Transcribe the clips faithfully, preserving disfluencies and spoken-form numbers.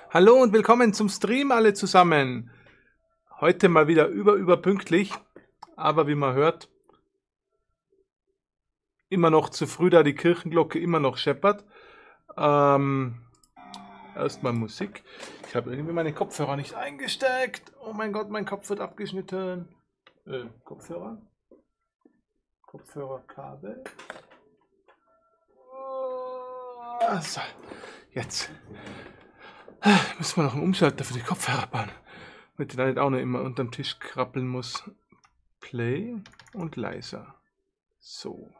Hallo und willkommen zum Stream alle zusammen. Heute mal wieder über überpünktlich, aber wie man hört, immer noch zu früh, da die Kirchenglocke immer noch scheppert. Ähm, erstmal Musik. Ich habe irgendwie meine Kopfhörer nicht eingesteckt. Oh mein Gott, mein Kopf wird abgeschnitten. Äh, Kopfhörer? Kopfhörerkabel. Oh, so, jetzt. Müssen wir noch einen Umschalter für die Kopfhörer bauen, damit ich da nicht auch noch immer unterm Tisch krabbeln muss. Play und leiser. So.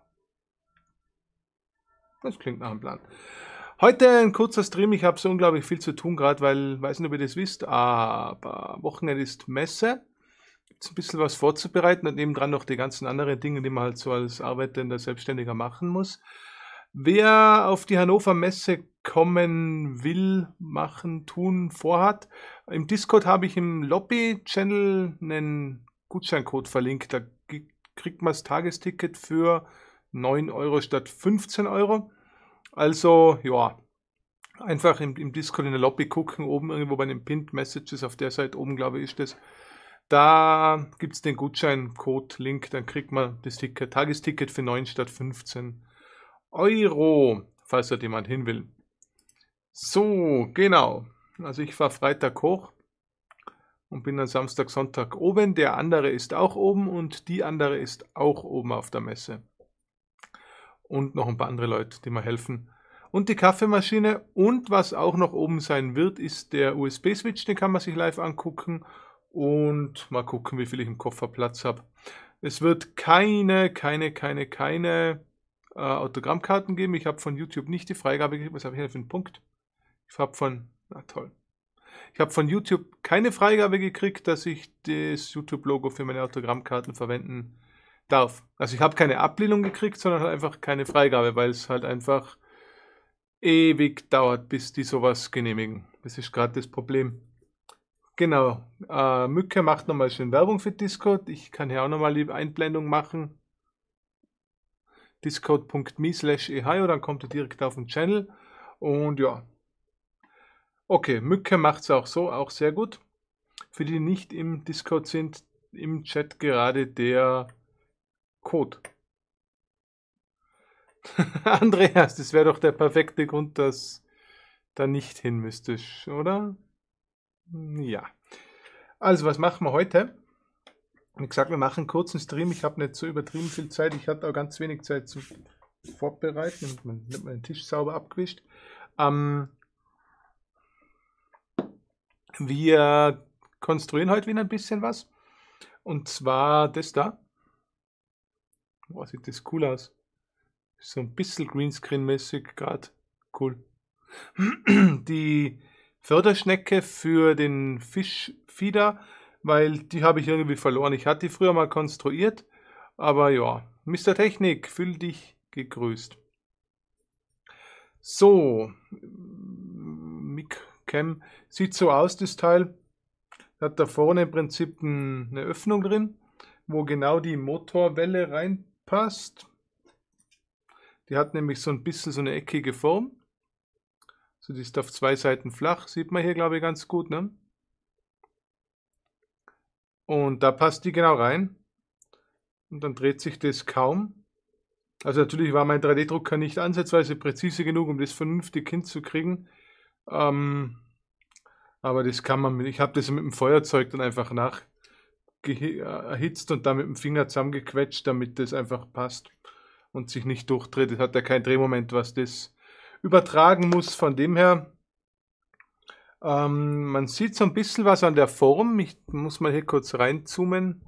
Das klingt nach einem Plan. Heute ein kurzer Stream. Ich habe so unglaublich viel zu tun gerade, weil, weiß nicht, ob ihr das wisst, aber Wochenende ist Messe. Gibt es ein bisschen was vorzubereiten und nebendran noch die ganzen anderen Dinge, die man halt so als Arbeitender, Selbstständiger machen muss. Wer auf die Hannover Messe kommen will, machen, tun, vorhat, im Discord habe ich im Lobby-Channel einen Gutscheincode verlinkt. Da kriegt man das Tagesticket für neun Euro statt fünfzehn Euro. Also, ja, einfach im, im Discord in der Lobby gucken, oben irgendwo bei den Pinned Messages, auf der Seite oben, glaube ich, ist das. Da gibt es den Gutscheincode-Link, dann kriegt man das Ticket, Tagesticket für neun statt fünfzehn Euro, falls dort jemand hin will. So, genau. Also ich fahre Freitag hoch und bin dann Samstag, Sonntag oben. Der andere ist auch oben und die andere ist auch oben auf der Messe. Und noch ein paar andere Leute, die mir helfen. Und die Kaffeemaschine. Und was auch noch oben sein wird, ist der U S B-Switch. Den kann man sich live angucken. Und mal gucken, wie viel ich im Koffer Platz habe. Es wird keine, keine, keine, keine äh, Autogrammkarten geben. Ich habe von YouTube nicht die Freigabe gegeben. Was habe ich hier für einen Punkt? Ich habe von, na toll. Ich habe von YouTube keine Freigabe gekriegt, dass ich das YouTube-Logo für meine Autogrammkarten verwenden darf. Also ich habe keine Ablehnung gekriegt, sondern halt einfach keine Freigabe, weil es halt einfach ewig dauert, bis die sowas genehmigen. Das ist gerade das Problem. Genau. Äh, Mücke macht nochmal schön Werbung für Discord. Ich kann hier auch nochmal die Einblendung machen. discord punkt me slash ehayo, dann kommt ihr direkt auf den Channel. Und ja. Okay, Mücke macht es auch so, auch sehr gut. Für die, die nicht im Discord sind, im Chat gerade der Code. Andreas, das wäre doch der perfekte Grund, dass da nicht hin müsstest, oder? Ja. Also, was machen wir heute? Wie gesagt, wir machen einen kurzen Stream. Ich habe nicht so übertrieben viel Zeit. Ich hatte auch ganz wenig Zeit zum Vorbereiten. Und man nimmt den Tisch sauber abgewischt. Ähm, wir konstruieren heute wieder ein bisschen was. Und zwar das da. Boah, sieht das cool aus. So ein bisschen Greenscreen-mäßig gerade. Cool. Die Förderschnecke für den Fischfieder, weil die habe ich irgendwie verloren. Ich hatte die früher mal konstruiert, aber ja. Mister Technik, fühl dich gegrüßt. So, Miccam sieht so aus, das Teil. Hat da vorne im Prinzip eine Öffnung drin, wo genau die Motorwelle reinpasst. Die hat nämlich so ein bisschen so eine eckige Form. So, die ist auf zwei Seiten flach. Sieht man hier, glaube ich, ganz gut, ne? Und da passt die genau rein. Und dann dreht sich das kaum. Also natürlich war mein drei D-Drucker nicht ansatzweise präzise genug, um das vernünftig hinzukriegen. Ähm, aber das kann man mit, ich habe das mit dem Feuerzeug dann einfach nach erhitzt und dann mit dem Finger zusammengequetscht, damit das einfach passt und sich nicht durchdreht. Das hat ja kein Drehmoment, was das übertragen muss. Von dem her, ähm, man sieht so ein bisschen was an der Form. Ich muss mal hier kurz reinzoomen.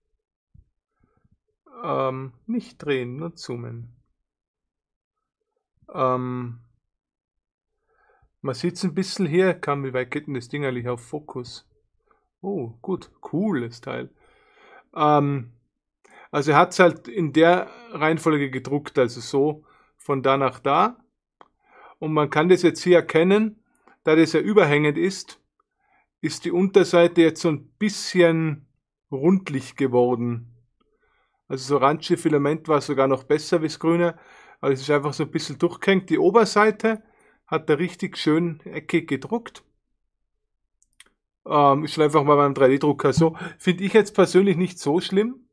Ähm, nicht drehen, nur zoomen. Ähm, man sieht es ein bisschen hier. Kann, wie weit geht denn das Ding eigentlich auf Fokus? Oh, gut. Cooles Teil. Ähm, also er hat es halt in der Reihenfolge gedruckt, also so von da nach da. Und man kann das jetzt hier erkennen, da das ja überhängend ist, ist die Unterseite jetzt so ein bisschen rundlich geworden. Also das orange Filament war sogar noch besser wie das grüne, aber es ist einfach so ein bisschen durchgehängt. Die Oberseite hat er richtig schön eckig gedruckt. Ähm, ist schon einfach mal beim drei D-Drucker so. Finde ich jetzt persönlich nicht so schlimm,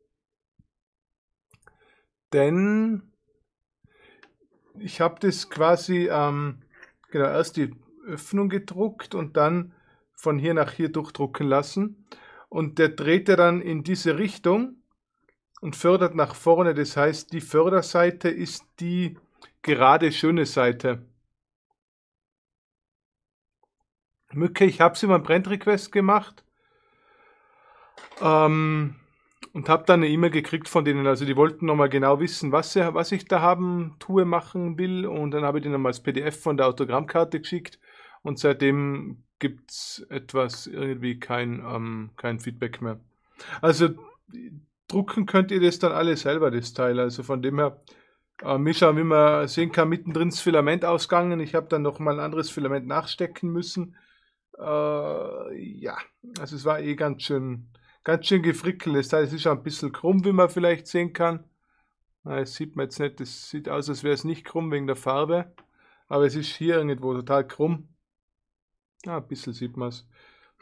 denn ich habe das quasi, ähm, genau, erst die Öffnung gedruckt und dann von hier nach hier durchdrucken lassen. Und der dreht er dann in diese Richtung und fördert nach vorne. Das heißt, die Förderseite ist die gerade schöne Seite. Mücke, ich habe sie mal Brand-Request gemacht ähm, und habe dann eine E-Mail gekriegt von denen. Also die wollten nochmal genau wissen, was, sie, was ich da haben, tue, machen will. Und dann habe ich denen nochmal das P D F von der Autogrammkarte geschickt. Und seitdem gibt es etwas, irgendwie kein, ähm, kein Feedback mehr. Also drucken könnt ihr das dann alle selber, das Teil. Also von dem her, äh, Mischa, wie man sehen kann, mittendrin das Filament ausgegangen. Ich habe dann nochmal ein anderes Filament nachstecken müssen. Äh, ja, also es war eh ganz schön, ganz schön gefrickelt. Das heißt, es ist auch ein bisschen krumm, wie man vielleicht sehen kann. Na, das sieht man jetzt nicht. Das sieht aus, als wäre es nicht krumm wegen der Farbe. Aber es ist hier irgendwo total krumm. Ja, ein bisschen sieht man es.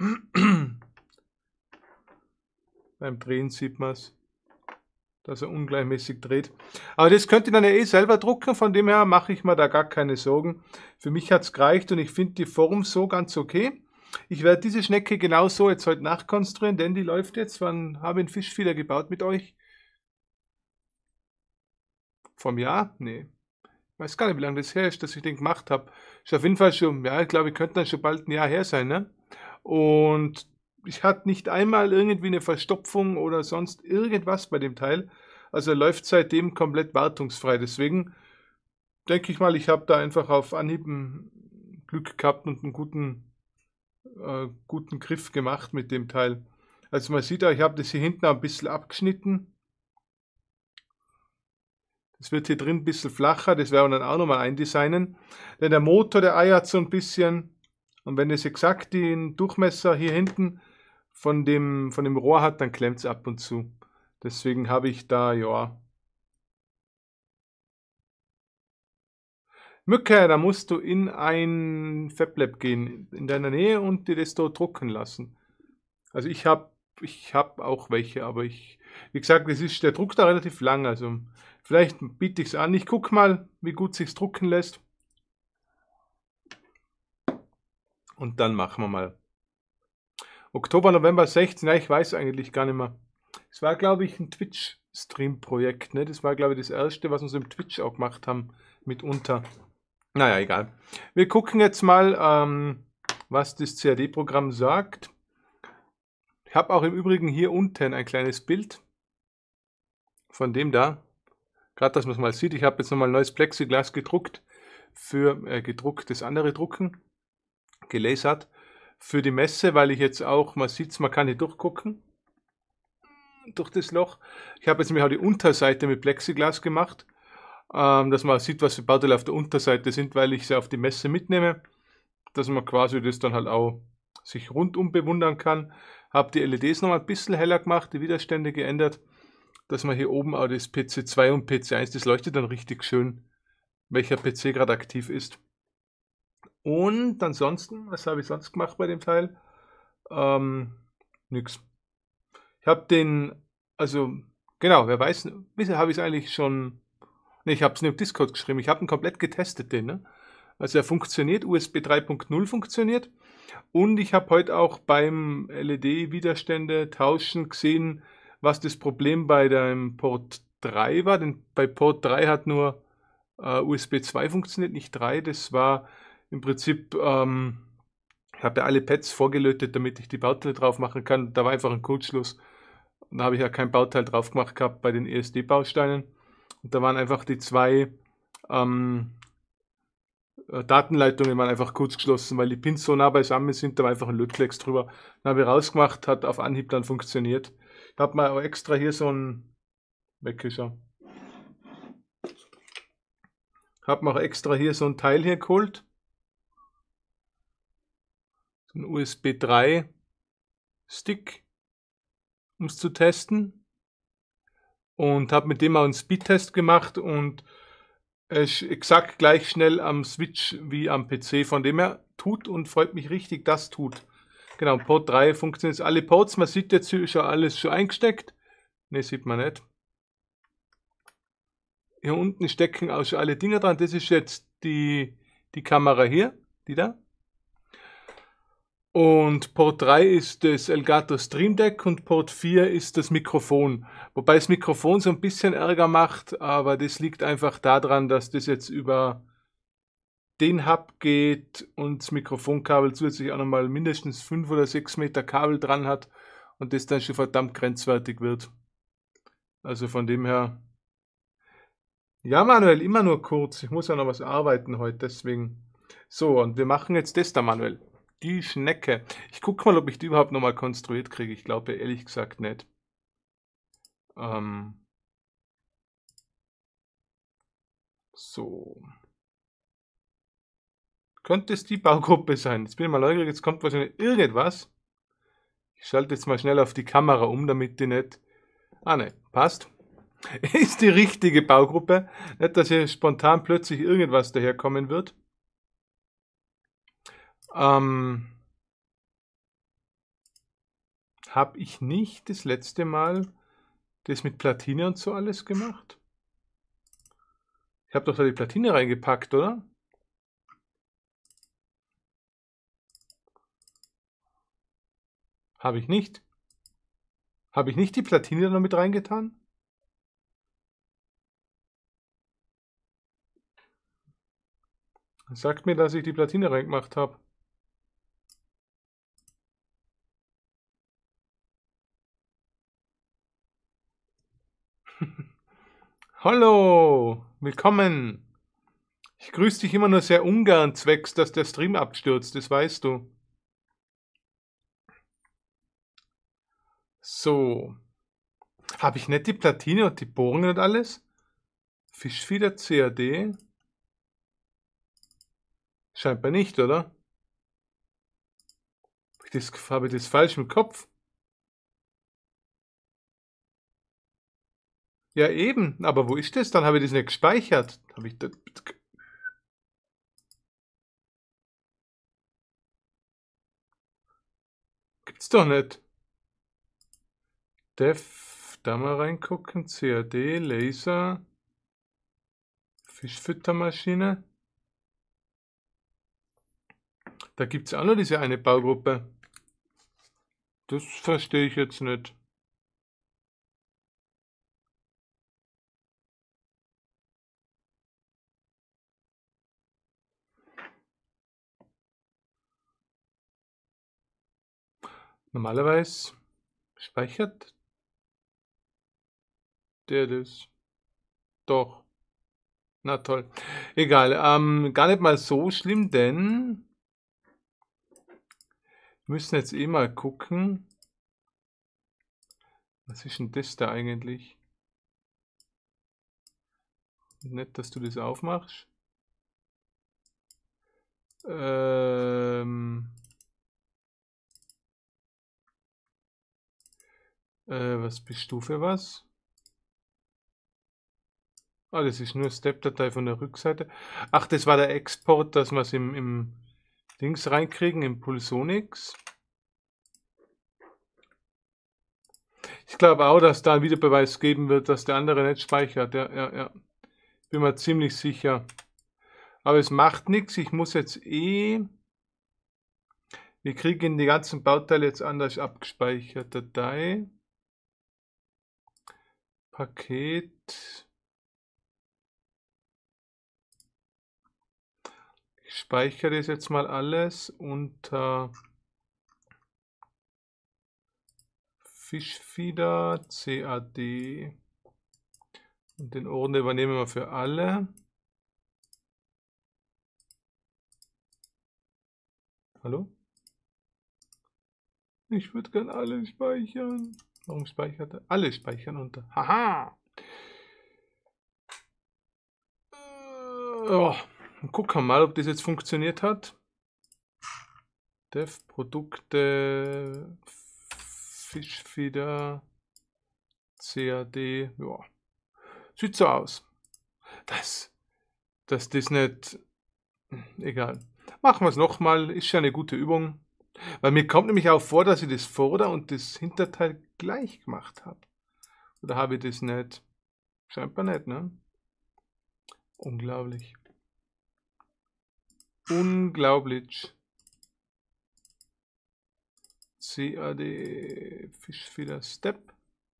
Beim Drehen sieht man es, dass er ungleichmäßig dreht. Aber das könnt ihr dann ja eh selber drucken. Von dem her mache ich mir da gar keine Sorgen. Für mich hat es gereicht und ich finde die Form so ganz okay. Ich werde diese Schnecke genauso jetzt heute nachkonstruieren, denn die läuft jetzt. Wann habe ich einen Fischfieder gebaut mit euch? Vom Jahr? Nee. Ich weiß gar nicht, wie lange das her ist, dass ich den gemacht habe. Ist auf jeden Fall schon, ja, ich glaube, ich könnte dann schon bald ein Jahr her sein, ne? Und ich hatte nicht einmal irgendwie eine Verstopfung oder sonst irgendwas bei dem Teil. Also er läuft seitdem komplett wartungsfrei. Deswegen denke ich mal, ich habe da einfach auf Anhieb ein Glück gehabt und einen guten, äh, guten Griff gemacht mit dem Teil. Also man sieht auch, ich habe das hier hinten ein bisschen abgeschnitten. Das wird hier drin ein bisschen flacher, das werden wir dann auch nochmal eindesignen. Denn der Motor, der eiert so ein bisschen. Und wenn es exakt den Durchmesser hier hinten von dem, von dem Rohr hat, dann klemmt es ab und zu. Deswegen habe ich da, ja. Mücke, da musst du in ein FabLab gehen, in deiner Nähe und dir das dort drucken lassen. Also ich habe ich hab auch welche, aber ich, wie gesagt, das ist, der druckt da relativ lang, also vielleicht biete ich es an. Ich gucke mal, wie gut sich's drucken lässt. Und dann machen wir mal. Oktober, November sechzehn, ja, ich weiß eigentlich gar nicht mehr. Es war, glaube ich, ein Twitch-Stream-Projekt, ne? Das war, glaube ich, das erste, was wir so im Twitch auch gemacht haben, mitunter. Naja, egal. Wir gucken jetzt mal, ähm, was das C A D-Programm sagt. Ich habe auch im Übrigen hier unten ein kleines Bild von dem da. Gerade, dass man es mal sieht. Ich habe jetzt nochmal ein neues Plexiglas gedruckt für äh, gedruckt, das andere drucken, gelasert für die Messe, weil ich jetzt auch, man sieht es, man kann hier durchgucken durch das Loch. Ich habe jetzt mir auch die Unterseite mit Plexiglas gemacht, ähm, dass man sieht, was für Bauteile auf der Unterseite sind, weil ich sie auf die Messe mitnehme, dass man quasi das dann halt auch sich rundum bewundern kann. Habe die L E Ds nochmal ein bisschen heller gemacht, die Widerstände geändert, dass man hier oben auch das P C zwei und P C eins, das leuchtet dann richtig schön, welcher P C gerade aktiv ist. Und ansonsten, was habe ich sonst gemacht bei dem Teil? Ähm, nix. Ich habe den, also, genau, wer weiß, bisher habe ich es eigentlich schon, ne, ich habe es nicht auf Discord geschrieben, ich habe ihn komplett getestet, den, ne? Also er funktioniert, U S B drei Punkt null funktioniert. Und ich habe heute auch beim L E D-Widerstände tauschen gesehen, was das Problem bei dem Port drei war. Denn bei Port drei hat nur äh, U S B zwei funktioniert, nicht drei. Das war im Prinzip, ähm, ich habe ja alle Pads vorgelötet, damit ich die Bauteile drauf machen kann. Da war einfach ein Kurzschluss. Und da habe ich ja kein Bauteil drauf gemacht gehabt bei den E S D-Bausteinen. Und da waren einfach die zwei ähm, Datenleitungen waren einfach kurz geschlossen, weil die Pins so nah beisammen sind, da war einfach ein Lötklecks drüber. Dann habe ich rausgemacht, hat auf Anhieb dann funktioniert. Ich habe mal auch extra hier so ein Wegwischer. Habe mir auch extra hier so ein Teil hier geholt. So ein U S B drei Stick, um es zu testen. Und habe mit dem auch einen Speedtest gemacht und es ist exakt gleich schnell am Switch wie am P C. Von dem her tut und freut mich richtig, das tut. Genau, Port drei funktioniert alle Ports. Man sieht jetzt schon alles schon eingesteckt. Ne, sieht man nicht. Hier unten stecken auch schon alle Dinger dran. Das ist jetzt die, die Kamera hier, die da. Und Port drei ist das Elgato Stream Deck und Port vier ist das Mikrofon. Wobei das Mikrofon so ein bisschen Ärger macht, aber das liegt einfach daran, dass das jetzt über den Hub geht und das Mikrofonkabel zusätzlich auch nochmal mindestens fünf oder sechs Meter Kabel dran hat und das dann schon verdammt grenzwertig wird. Also von dem her. Ja, Manuel, immer nur kurz. Ich muss ja noch was arbeiten heute, deswegen. So, und wir machen jetzt das da, Manuel. Die Schnecke. Ich gucke mal, ob ich die überhaupt nochmal konstruiert kriege. Ich glaube ehrlich gesagt nicht. Ähm. So. Könnte es die Baugruppe sein? Jetzt bin ich mal neugierig, jetzt kommt wahrscheinlich irgendwas. Ich schalte jetzt mal schnell auf die Kamera um, damit die nicht... Ah ne, passt. Ist die richtige Baugruppe. Nicht, dass hier spontan plötzlich irgendwas daherkommen wird. Ähm, habe ich nicht das letzte Mal das mit Platine und so alles gemacht? Ich habe doch da die Platine reingepackt, oder? Habe ich nicht. Habe ich nicht die Platine da noch mit reingetan? Sagt mir, dass ich die Platine reingemacht habe. Hallo, willkommen. Ich grüße dich immer nur sehr ungern, zwecks, dass der Stream abstürzt, das weißt du. So. Habe ich nicht die Platine und die Bohrungen und alles? Fischfieder C A D? Scheinbar nicht, oder? Habe ich das, habe ich das falsch im Kopf? Ja, eben. Aber wo ist das? Dann habe ich das nicht gespeichert. Habe ich das... Gibt's doch nicht. Dev, da mal reingucken. C A D, Laser. Fischfüttermaschine. Da gibt es auch nur diese eine Baugruppe. Das verstehe ich jetzt nicht. Normalerweise speichert der das. Doch. Na toll. Egal. Ähm, gar nicht mal so schlimm, denn wir müssen jetzt eh mal gucken. Was ist denn das da eigentlich? Nett, dass du das aufmachst. Ähm, äh, was bist du für was? Ah, das ist nur Step-Datei von der Rückseite. Ach, das war der Export, dass wir es im, im Dings reinkriegen, im Pulsonix. Ich glaube auch, dass da ein Videobeweis geben wird, dass der andere nicht speichert. Ja, ja, ja. Bin mir ziemlich sicher. Aber es macht nichts. Ich muss jetzt eh... Wir kriegen die ganzen Bauteile jetzt anders abgespeichert. Datei. Paket. Ich speichere das jetzt mal alles unter Fischfieder, C A D. Und den Ordner übernehmen wir für alle. Hallo? Ich würde gern alle speichern. Warum speichert er? Alle speichern unter. Haha! Oh, gucken wir mal, ob das jetzt funktioniert hat. Dev Produkte Fischfieder C A D. Ja. Sieht so aus. Das, dass das nicht. Egal. Machen wir es nochmal. Ist ja eine gute Übung. Weil mir kommt nämlich auch vor, dass ich das Vorder- und das Hinterteil gleich gemacht habe. Oder habe ich das nicht? Scheinbar nicht, ne? Unglaublich. Unglaublich. C A D Fischfeder Step.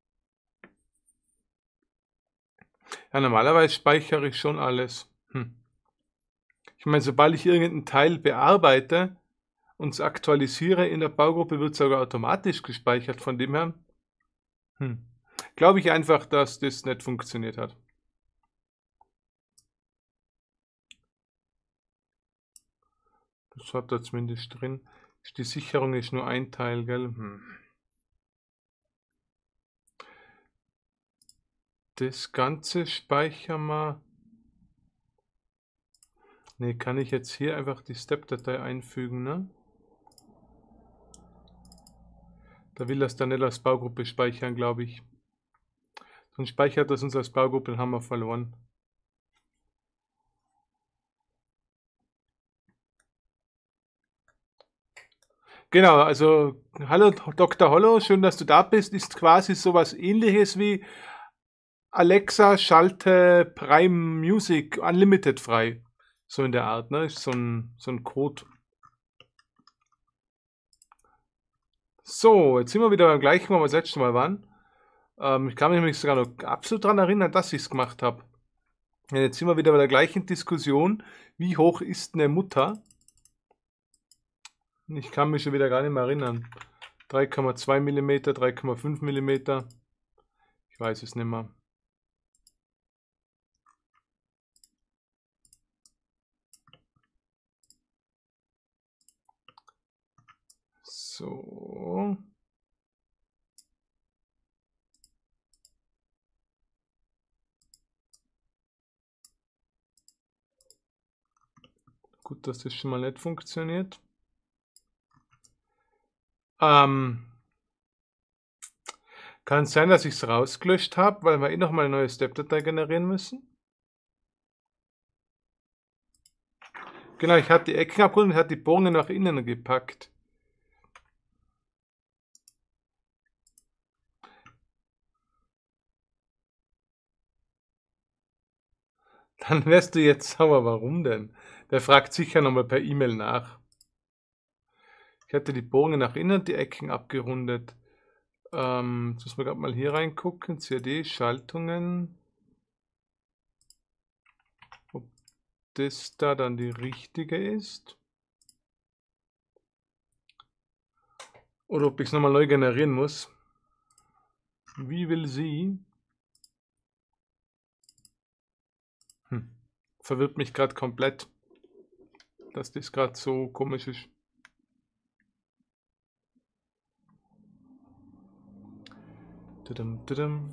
Ja, normalerweise speichere ich schon alles. Hm. Ich meine, sobald ich irgendein Teil bearbeite und es aktualisiere in der Baugruppe, wird es sogar automatisch gespeichert. Von dem her hm. glaube ich einfach, dass das nicht funktioniert hat. Das hat er zumindest drin. Die Sicherung ist nur ein Teil, gell? Hm. Das Ganze speichern wir. Ne, kann ich jetzt hier einfach die Step-Datei einfügen, ne? Da will das dann nicht als Baugruppe speichern, glaube ich. Sonst speichert das uns als Baugruppe, dann haben wir verloren. Genau, also hallo Doktor Hollow, schön, dass du da bist. Ist quasi sowas ähnliches wie Alexa, schalte Prime Music Unlimited frei. So in der Art, ne? Ist so ein, so ein Code. So, jetzt sind wir wieder beim gleichen, wo wir das letzte Mal waren. Ähm, ich kann mich nämlich sogar noch absolut daran erinnern, dass ich es gemacht habe. Jetzt sind wir wieder bei der gleichen Diskussion. Wie hoch ist eine Mutter? Ich kann mich schon wieder gar nicht mehr erinnern. drei Komma zwei Millimeter, drei Komma fünf Millimeter. Ich weiß es nicht mehr. So. Gut, dass das schon mal nicht funktioniert. Ähm, kann es sein, dass ich es rausgelöscht habe, weil wir eh nochmal eine neue Step-Datei generieren müssen? Genau, ich hatte die Ecken abgerundet und hatte die Bohrungen nach innen gepackt. Dann wärst du jetzt sauer, warum denn? Der fragt sicher nochmal per E-Mail nach. Ich hatte die Bohrungen nach innen, die Ecken abgerundet. Ähm, jetzt müssen wir gerade mal hier reingucken. C A D, Schaltungen. Ob das da dann die richtige ist. Oder ob ich es nochmal neu generieren muss. Wie will sie? Hm. Verwirrt mich gerade komplett, dass das gerade so komisch ist. Tudum, tudum.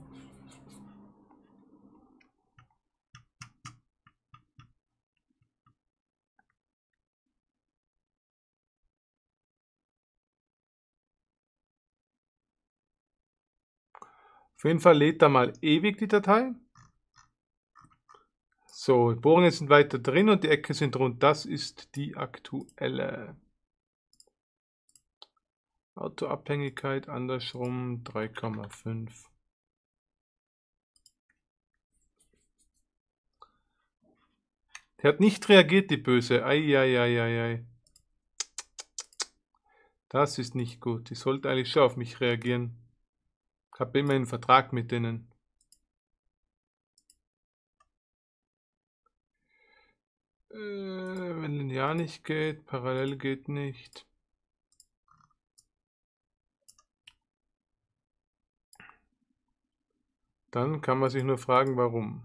Auf jeden Fall lädt er mal ewig die Datei. So, die Bohrungen sind weiter drin und die Ecken sind rund. Das ist die aktuelle. Autoabhängigkeit andersrum drei Komma fünf. Der hat nicht reagiert, die Böse. Eieieiei. Das ist nicht gut. Die sollte eigentlich schon auf mich reagieren. Ich habe immer einen Vertrag mit denen. Äh, wenn linear nicht geht, parallel geht nicht. Dann kann man sich nur fragen, warum.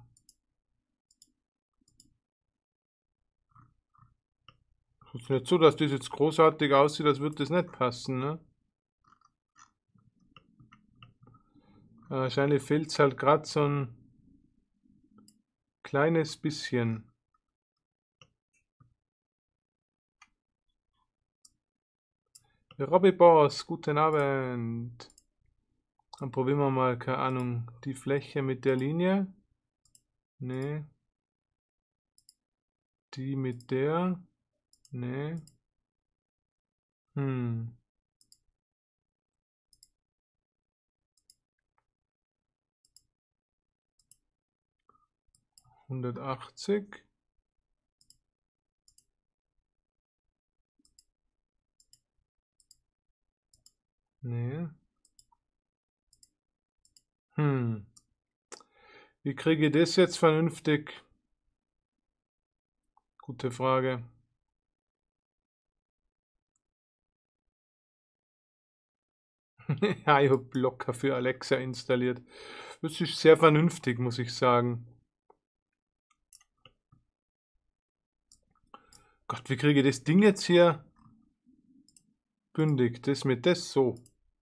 Es ist nicht so, dass das jetzt großartig aussieht, als würde das nicht passen, ne? Wahrscheinlich fehlt es halt gerade so ein kleines bisschen. Robby Boss, guten Abend. Dann probieren wir mal, keine Ahnung, die Fläche mit der Linie. Nee. Die mit der. Nee. Hm. hundertachtzig. Nee. Hm. Wie kriege ich das jetzt vernünftig? Gute Frage. Ja, ich habe Blocker für Alexa installiert. Das ist sehr vernünftig, muss ich sagen. Gott, wie kriege ich das Ding jetzt hier bündig? Das mit das so.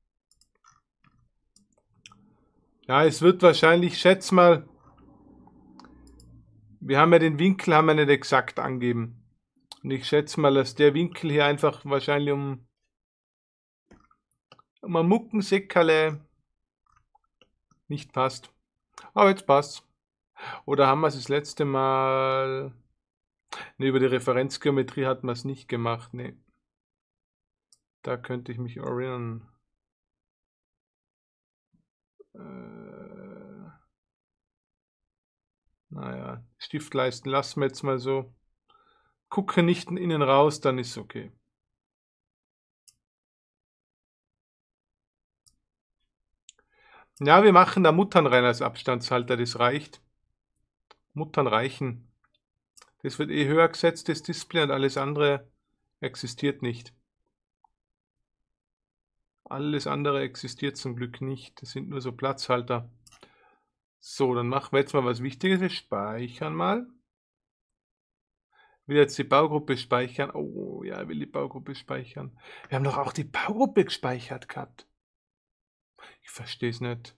Ja, es wird wahrscheinlich, ich schätze mal, wir haben ja den Winkel, haben wir nicht exakt angeben. Und ich schätze mal, dass der Winkel hier einfach wahrscheinlich um, um ein Muckenseckerle nicht passt. Aber jetzt passt. Oder haben wir es das letzte Mal... Ne, über die Referenzgeometrie hatten wir es nicht gemacht. Ne. Da könnte ich mich erinnern. Äh, naja, Stiftleisten lassen wir jetzt mal so. Gucke nicht innen raus, dann ist okay. Ja, wir machen da Muttern rein als Abstandshalter, das reicht. Muttern reichen. Das wird eh höher gesetzt, das Display, und alles andere existiert nicht. Alles andere existiert zum Glück nicht. Das sind nur so Platzhalter. So, dann machen wir jetzt mal was Wichtiges. Wir speichern mal. Ich will jetzt die Baugruppe speichern. Oh, ja, ich will die Baugruppe speichern. Wir haben doch auch die Baugruppe gespeichert gehabt. Ich verstehe es nicht.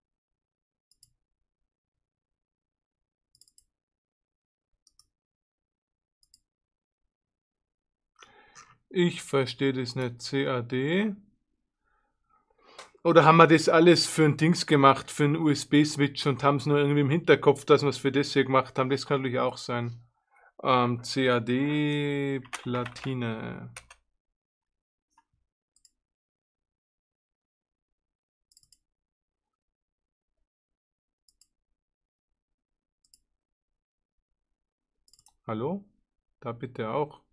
Ich verstehe das nicht. C A D. Oder haben wir das alles für ein Dings gemacht, für einen U S B-Switch und haben es nur irgendwie im Hinterkopf, dass wir es für das hier gemacht haben? Das kann natürlich auch sein. Ähm, C A D Platine. Hallo? Da bitte auch.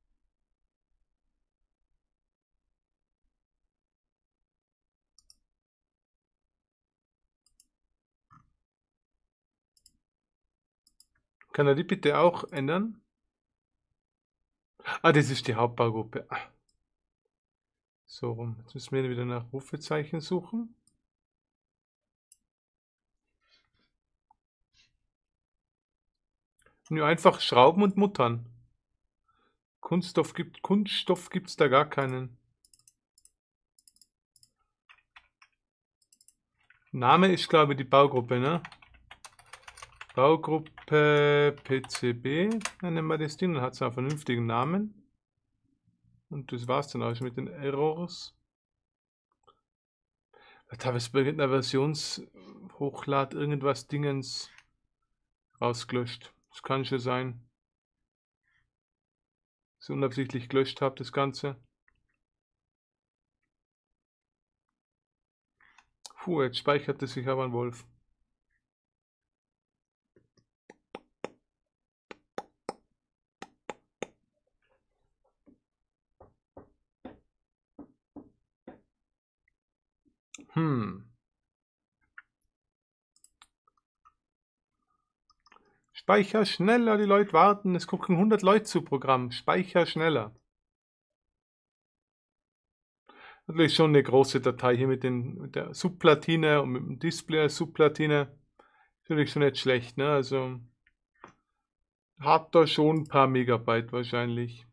Kann er die bitte auch ändern? Ah, das ist die Hauptbaugruppe. Ah. So rum. Jetzt müssen wir wieder nach Rufezeichen suchen. Nur einfach Schrauben und Muttern. Kunststoff gibt Kunststoff gibt's da gar keinen. Name ist, glaube ich, die Baugruppe, ne? Baugruppe P C B, dann nennen wir das Ding, dann hat es einen vernünftigen Namen. Und das war's dann auch schon mit den Errors. Da habe ich bei irgendeiner Versionshochlad irgendwas Dingens rausgelöscht. Das kann schon sein. Dass ich unabsichtlich gelöscht habe, das Ganze. Puh, jetzt speichert es sich aber ein Wolf. Hm. Speicher schneller, die Leute warten. Es gucken hundert Leute zu Programm. Speicher schneller. Natürlich schon eine große Datei hier mit, den, mit der Subplatine und mit dem Display als Subplatine. Natürlich schon nicht schlecht, ne? Also hat da schon ein paar Megabyte wahrscheinlich.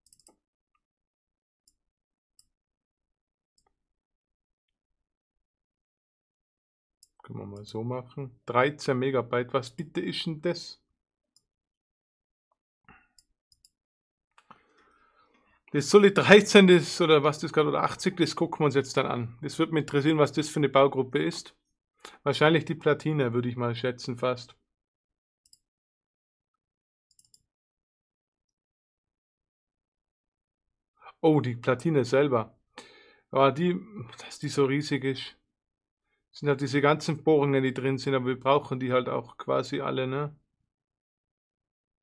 Können wir mal so machen. dreizehn Megabyte, was bitte ist denn das? Das Solid dreizehn, das, oder was das gerade, oder achtzig, das gucken wir uns jetzt dann an. Das würde mich interessieren, was das für eine Baugruppe ist. Wahrscheinlich die Platine, würde ich mal schätzen fast. Oh, die Platine selber. Aber die, dass die so riesig ist. Das sind halt diese ganzen Bohrungen, die drin sind, aber wir brauchen die halt auch quasi alle, ne?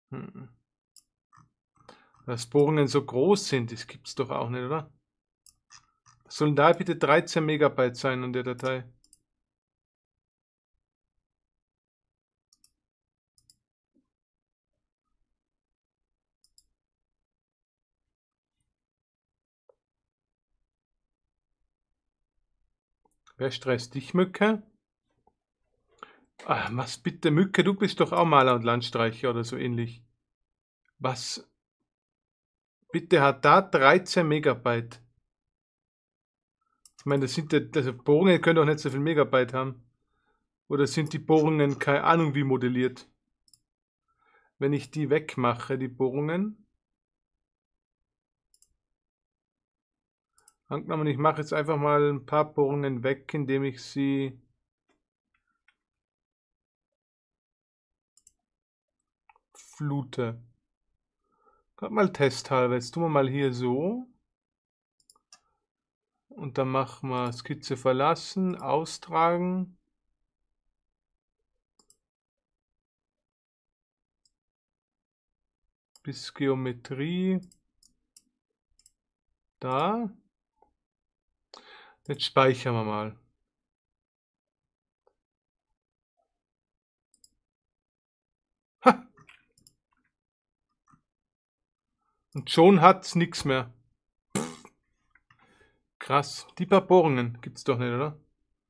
Hm. Dass Bohrungen so groß sind, das gibt's doch auch nicht, oder? Was sollen da bitte dreizehn Megabyte sein an der Datei? Wer stresst dich, Mücke? Ah, was bitte, Mücke, du bist doch auch Maler und Landstreicher oder so ähnlich. Was bitte hat da dreizehn Megabyte? Ich meine, das sind ja, also Bohrungen können doch nicht so viel Megabyte haben. Oder sind die Bohrungen, keine Ahnung, wie modelliert? Wenn ich die wegmache, die Bohrungen. Angenommen, ich mache jetzt einfach mal ein paar Bohrungen weg, indem ich sie flute. Gerade mal testhalber. Jetzt tun wir mal hier so. Und dann machen wir Skizze verlassen, austragen. Bis Geometrie. Da. Jetzt speichern wir mal. Ha! Und schon hat's nichts mehr. Pff. Krass. Die paar Bohrungen gibt's doch nicht, oder?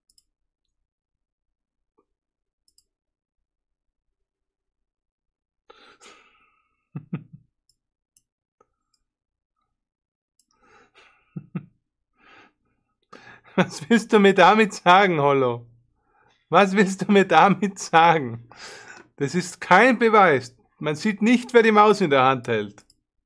Was willst du mir damit sagen, Hollow? Was willst du mir damit sagen? Das ist kein Beweis. Man sieht nicht, wer die Maus in der Hand hält.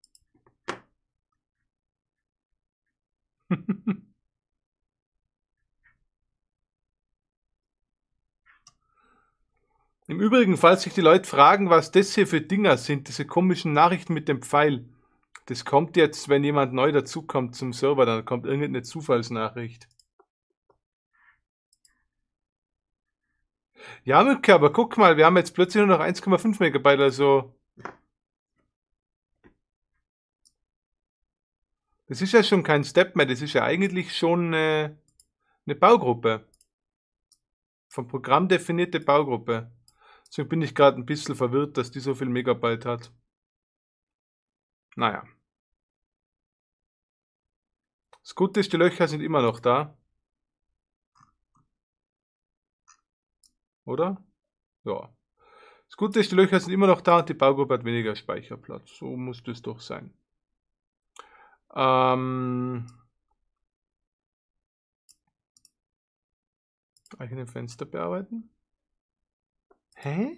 Im Übrigen, falls sich die Leute fragen, was das hier für Dinger sind, diese komischen Nachrichten mit dem Pfeil, das kommt jetzt, wenn jemand neu dazukommt zum Server, dann kommt irgendeine Zufallsnachricht. Ja, Mücke, aber guck mal, wir haben jetzt plötzlich nur noch eins Komma fünf Megabyte, also das ist ja schon kein Step mehr, das ist ja eigentlich schon eine, eine Baugruppe. Vom Programm definierte Baugruppe. Deswegen bin ich gerade ein bisschen verwirrt, dass die so viel Megabyte hat. Naja. Das Gute ist, die Löcher sind immer noch da. Oder? Ja. Das Gute ist, die Löcher sind immer noch da und die Baugruppe hat weniger Speicherplatz. So muss das doch sein. Ähm, eigene Fenster bearbeiten. Hä?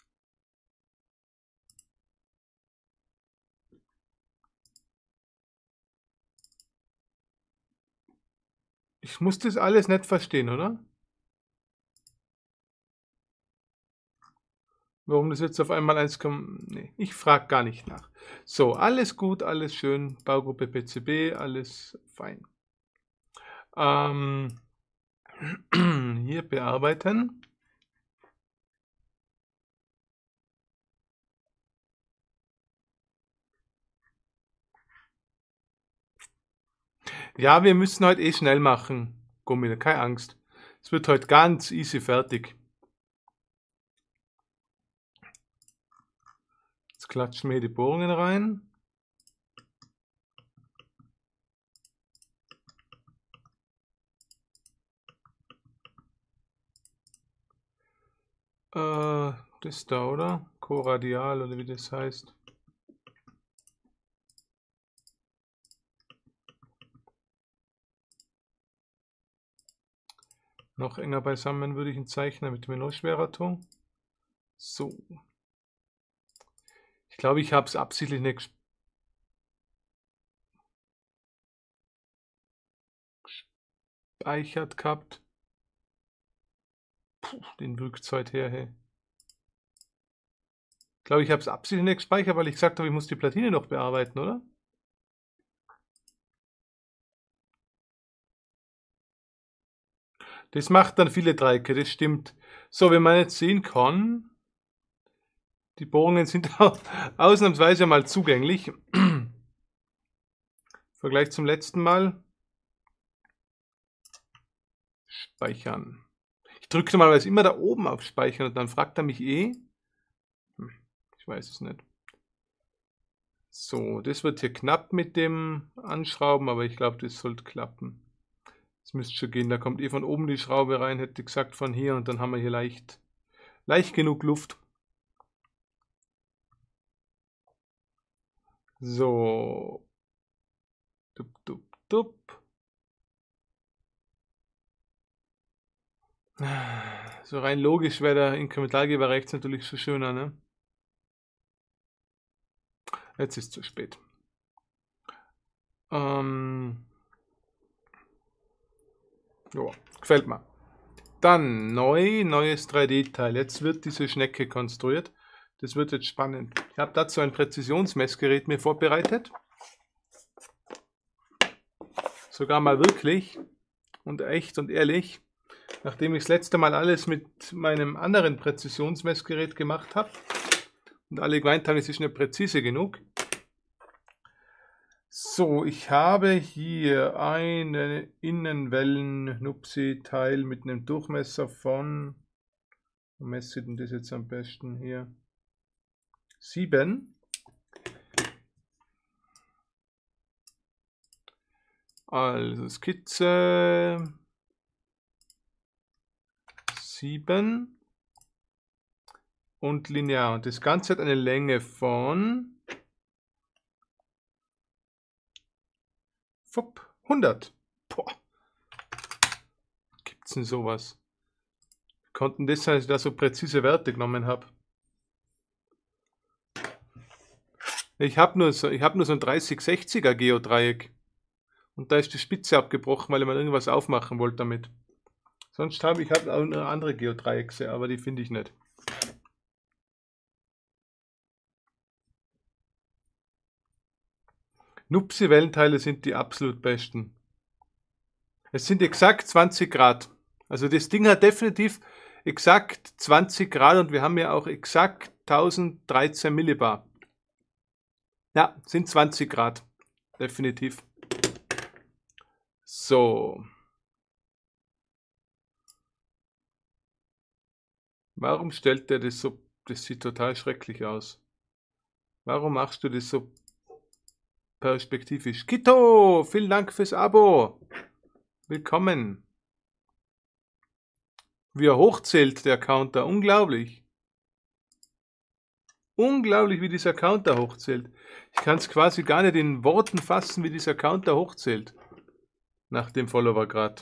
Ich muss das alles nicht verstehen, oder? Warum das jetzt auf einmal eins kommt? Nee, ich frage gar nicht nach. So, alles gut, alles schön. Baugruppe P C B, alles fein. Ähm, hier bearbeiten. Ja, wir müssen heute eh schnell machen. Gummi, keine Angst. Es wird heute ganz easy fertig. Jetzt klatschen wir hier die Bohrungen rein. Äh, das da, oder? Koradial oder wie das heißt. Noch enger beisammen würde ich ihn zeichnen, damit wir noch schwerer tun. So. Ich glaube, ich habe es absichtlich nicht gespeichert gehabt. Puh, den wirkt heute her, hey. Ich glaube, ich habe es absichtlich nicht gespeichert, weil ich gesagt habe, ich muss die Platine noch bearbeiten, oder? Das macht dann viele Dreiecke, das stimmt. So, wenn man jetzt sehen kann, Die Bohrungen sind auch ausnahmsweise mal zugänglich. Im Vergleich zum letzten Mal. Speichern. Ich drücke normalerweise immer da oben auf Speichern und dann fragt er mich eh. Hm, ich weiß es nicht. So, das wird hier knapp mit dem Anschrauben, aber ich glaube, das sollte klappen. Das müsste schon gehen. Da kommt eh von oben die Schraube rein, hätte ich gesagt, von hier. Und dann haben wir hier leicht, leicht genug Luft. So. Dup, dup, dup. So rein logisch wäre der Inkrementalgeber rechts natürlich schon schöner, ne? Jetzt ist es zu spät. Ähm, jo, gefällt mir. Dann neu, neues drei D-Teil. Jetzt wird diese Schnecke konstruiert. Das wird jetzt spannend. Ich habe dazu ein Präzisionsmessgerät mir vorbereitet. Sogar mal wirklich und echt und ehrlich. Nachdem ich das letzte Mal alles mit meinem anderen Präzisionsmessgerät gemacht habe und alle gemeint haben, es ist nicht präzise genug. So, ich habe hier einen Innenwellen-Nupsi-Teil mit einem Durchmesser von, wo messe ich denn das jetzt am besten hier? sieben. Also Skizze sieben und linear. Und das Ganze hat eine Länge von hundert. Boah. Gibt's denn sowas? Wie konnten das sein, dass ich da so präzise Werte genommen habe? Ich habe nur, so, hab nur so ein dreißig sechziger Geodreieck. Und da ist die Spitze abgebrochen, weil ich mal irgendwas aufmachen wollte damit. Sonst habe ich hab auch eine andere Geodreiecke, aber die finde ich nicht. Nupsi-Wellenteile sind die absolut besten. Es sind exakt zwanzig Grad. Also das Ding hat definitiv exakt zwanzig Grad und wir haben ja auch exakt tausenddreizehn Millibar. Ja, sind zwanzig Grad. Definitiv. So. Warum stellt der das so? Das sieht total schrecklich aus. Warum machst du das so perspektivisch? Kito, vielen Dank fürs Abo. Willkommen. Wie er hochzählt, der Counter. Unglaublich. Unglaublich, wie dieser Counter hochzählt. Ich kann es quasi gar nicht in Worten fassen, wie dieser Counter hochzählt. Nach dem Follower-Grad.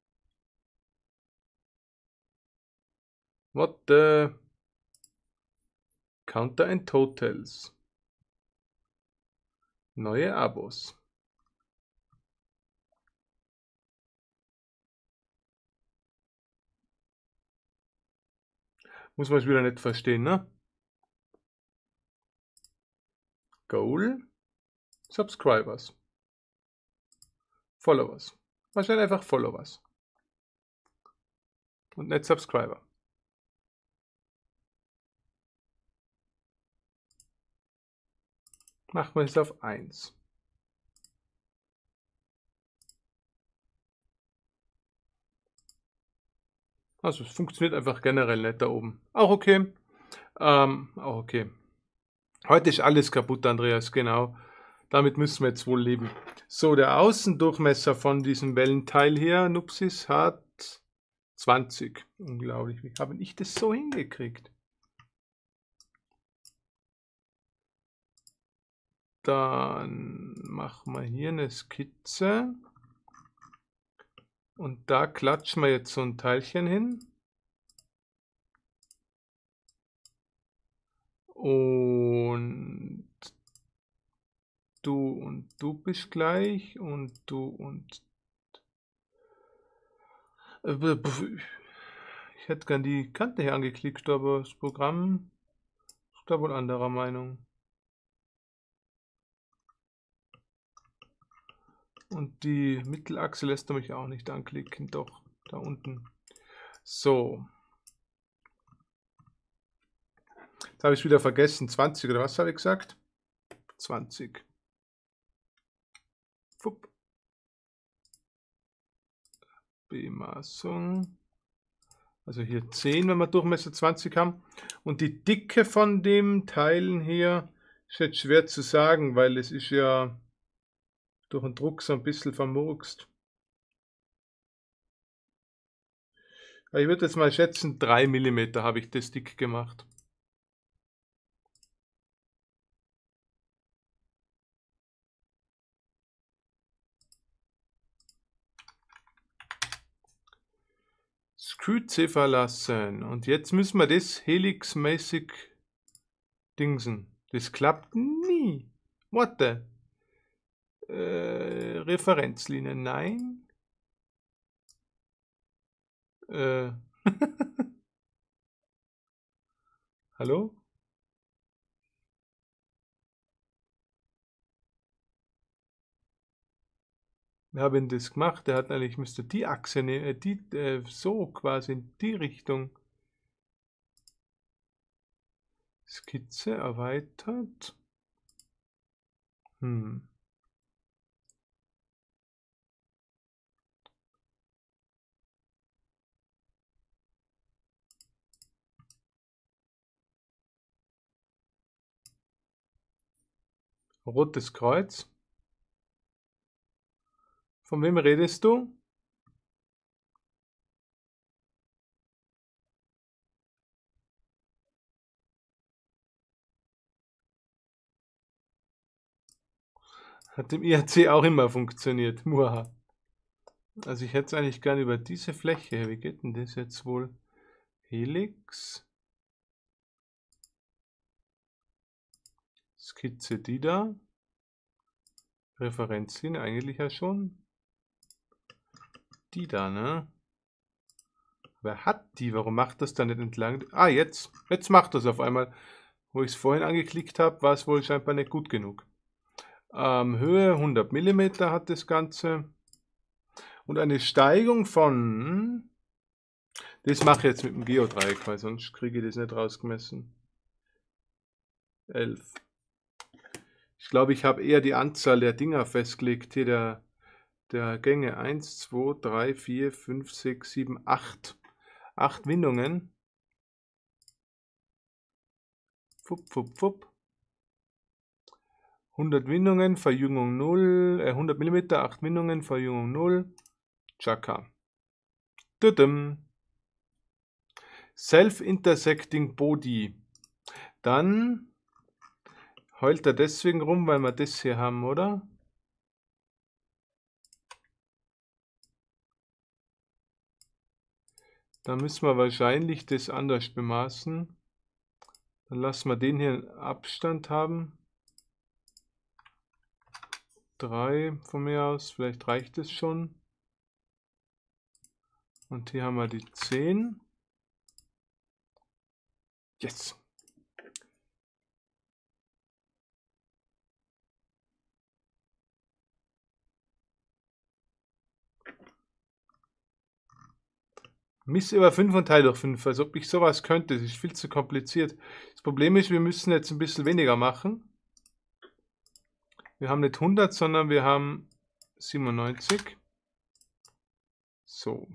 What the... Counter and Totals. Neue Abos. Muss man es wieder nicht verstehen, ne? Goal. Subscribers. Followers. Wahrscheinlich einfach Followers. Und nicht Subscriber. Machen wir es auf eins. Also es funktioniert einfach generell nicht da oben. Auch okay. Ähm, auch okay. Heute ist alles kaputt, Andreas, genau. Damit müssen wir jetzt wohl leben. So, der Außendurchmesser von diesem Wellenteil hier, Nupsis, hat zwanzig. Unglaublich. Wie habe ich das so hingekriegt? Dann machen wir hier eine Skizze. Und da klatschen wir jetzt so ein Teilchen hin. Und du und du bist gleich und du und... Ich hätte gern die Kante hier angeklickt, aber das Programm ist da wohl anderer Meinung. Und die Mittelachse lässt er mich auch nicht anklicken, doch, da unten. So. Jetzt habe ich es wieder vergessen. zwanzig oder was habe ich gesagt? zwanzig. Fupp. Bemaßung. Also hier zehn, wenn wir Durchmesser zwanzig haben. Und die Dicke von dem Teilen hier ist jetzt schwer zu sagen, weil es ist ja durch den Druck so ein bisschen vermurkst. Ich würde jetzt mal schätzen, drei Millimeter habe ich das dick gemacht. Screw-C verlassen. Und jetzt müssen wir das helixmäßig dingsen. Das klappt nie. What the? Äh, Referenzlinie, nein. Äh. Hallo? Wir haben das gemacht. Der hat eigentlich, müsste die Achse nehmen, die, äh, so quasi in die Richtung. Skizze erweitert. Hm. Rotes Kreuz. Von wem redest du? Hat im I R C auch immer funktioniert. Muaha. Also ich hätte es eigentlich gern über diese Fläche. Wie geht denn das jetzt wohl? Helix. Skizze die da. Referenzlinie eigentlich ja schon. Die da, ne? Wer hat die? Warum macht das dann nicht entlang? Ah, jetzt. Jetzt macht das auf einmal. Wo ich es vorhin angeklickt habe, war es wohl scheinbar nicht gut genug. Ähm, Höhe hundert Millimeter hat das Ganze. Und eine Steigung von... Das mache ich jetzt mit dem Geodreieck, weil sonst kriege ich das nicht rausgemessen. elf. Ich glaube, ich habe eher die Anzahl der Dinger festgelegt. Hier der, der Gänge. eins, zwei, drei, vier, fünf, sechs, sieben, acht. acht Windungen. Fupp, fupp, fupp. hundert Windungen, Verjüngung null. Äh, hundert Millimeter, acht Windungen, Verjüngung null. Chaka. Tudum. Self-Intersecting Body. Dann heult er deswegen rum, weil wir das hier haben, oder? Da müssen wir wahrscheinlich das anders bemaßen. Dann lassen wir den hier Abstand haben. drei von mir aus, vielleicht reicht es schon. Und hier haben wir die zehn. Yes! Miss über fünf und Teil durch fünf, als ob ich sowas könnte. Das ist viel zu kompliziert. Das Problem ist, wir müssen jetzt ein bisschen weniger machen. Wir haben nicht hundert, sondern wir haben siebenundneunzig. So.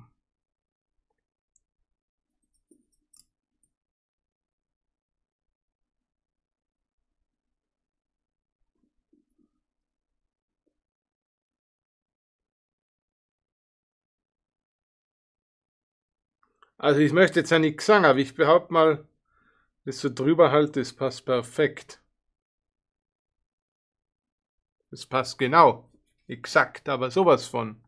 Also ich möchte jetzt ja nichts sagen, aber ich behaupte mal, das so drüber halt, das passt perfekt. Das passt genau. Exakt, aber sowas von.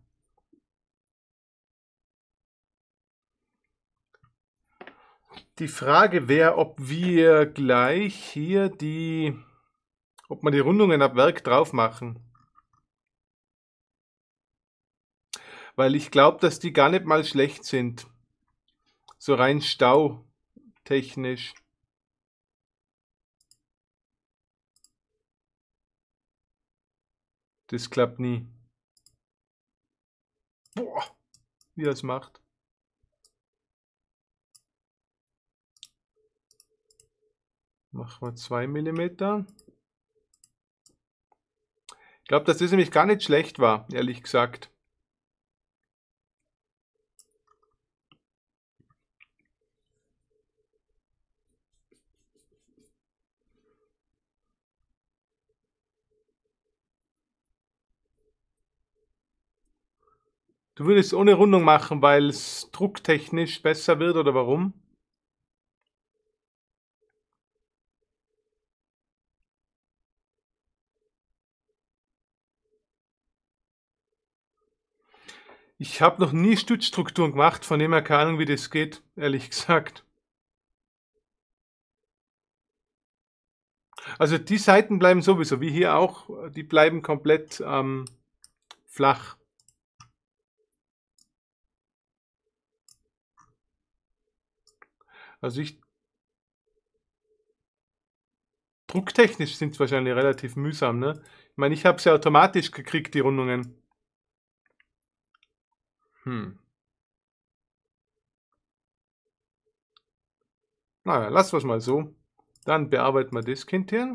Die Frage wäre, ob wir gleich hier die, ob wir die Rundungen ab Werk drauf machen. Weil ich glaube, dass die gar nicht mal schlecht sind. So rein stautechnisch. Das klappt nie. Boah, wie er es macht. Machen wir zwei Millimeter. Ich glaube, dass das nämlich gar nicht schlecht war, ehrlich gesagt. Du würdest ohne Rundung machen, weil es drucktechnisch besser wird, oder warum? Ich habe noch nie Stützstrukturen gemacht, von dem her keine Ahnung, wie das geht, ehrlich gesagt. Also die Seiten bleiben sowieso, wie hier auch, die bleiben komplett ähm, flach. Also ich drucktechnisch sind es wahrscheinlich relativ mühsam, ne? Ich meine, ich habe sie automatisch gekriegt, die Rundungen. Hm. Naja, lassen wir es mal so. Dann bearbeiten wir das Kind hier.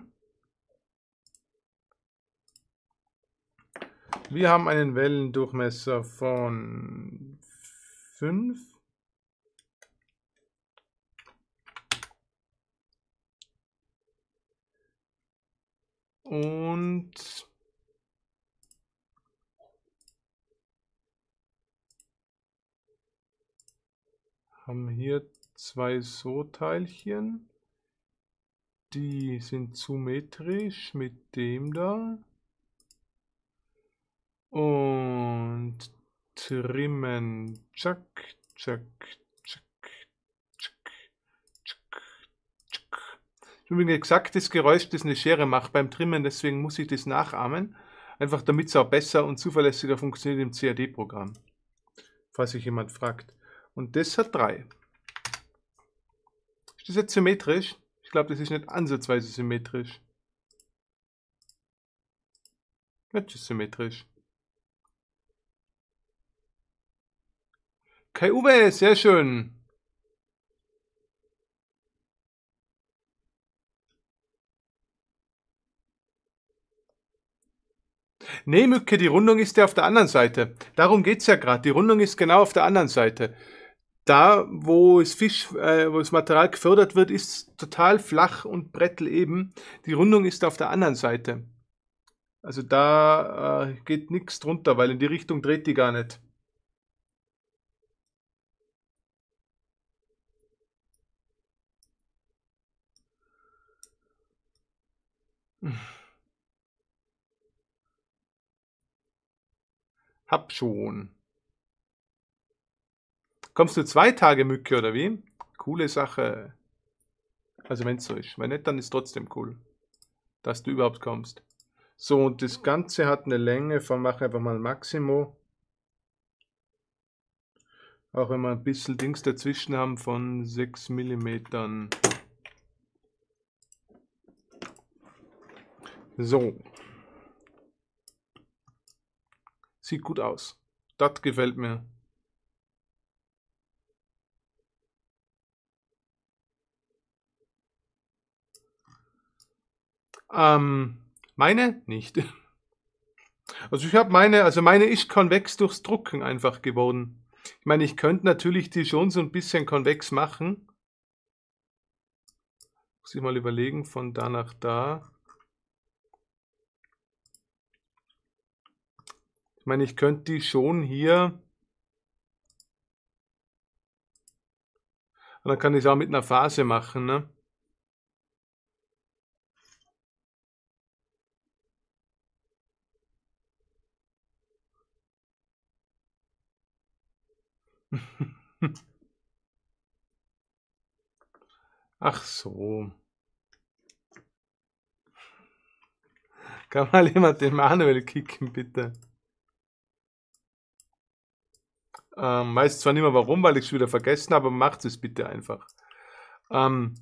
Wir haben einen Wellendurchmesser von fünf. Und haben hier zwei So-Teilchen. Die sind symmetrisch mit dem da. Und trimmen. Tschack, tschack, tschack, tschack, tschack, tschack. Übrigens exakt das Geräusch, das eine Schere macht beim Trimmen, deswegen muss ich das nachahmen. Einfach damit es auch besser und zuverlässiger funktioniert im C A D-Programm. Falls sich jemand fragt. Und das hat drei. Ist das jetzt symmetrisch? Ich glaube, das ist nicht ansatzweise symmetrisch. Jetzt ist es symmetrisch. Kai Uwe, sehr schön. Nee, Mücke, die Rundung ist ja auf der anderen Seite. Darum geht es ja gerade. Die Rundung ist genau auf der anderen Seite. Da, wo das Fisch, äh, wo das Material gefördert wird, ist total flach und bretteleben. Die Rundung ist auf der anderen Seite. Also da äh, geht nichts drunter, weil in die Richtung dreht die gar nicht. Hab schon. Kommst du zwei Tage, Mücke, oder wie? Coole Sache. Also wenn es so ist. Wenn nicht, dann ist trotzdem cool, dass du überhaupt kommst. So, und das Ganze hat eine Länge von, machen wir einfach mal Maximo. Auch wenn wir ein bisschen Dings dazwischen haben von sechs Millimeter. So. Sieht gut aus. Das gefällt mir. Ähm, meine nicht. Also ich habe meine, also meine ist konvex durchs Drucken einfach geworden. Ich meine, ich könnte natürlich die schon so ein bisschen konvex machen. Muss ich mal überlegen, von da nach da. Ich meine, ich könnte die schon hier. Und dann kann ich es auch mit einer Phase machen, ne? Ach so. Kann mal jemand den Manuel kicken, bitte? Ähm, weiß zwar nicht mehr warum, weil ich es wieder vergessen habe, aber macht es bitte einfach. Ähm,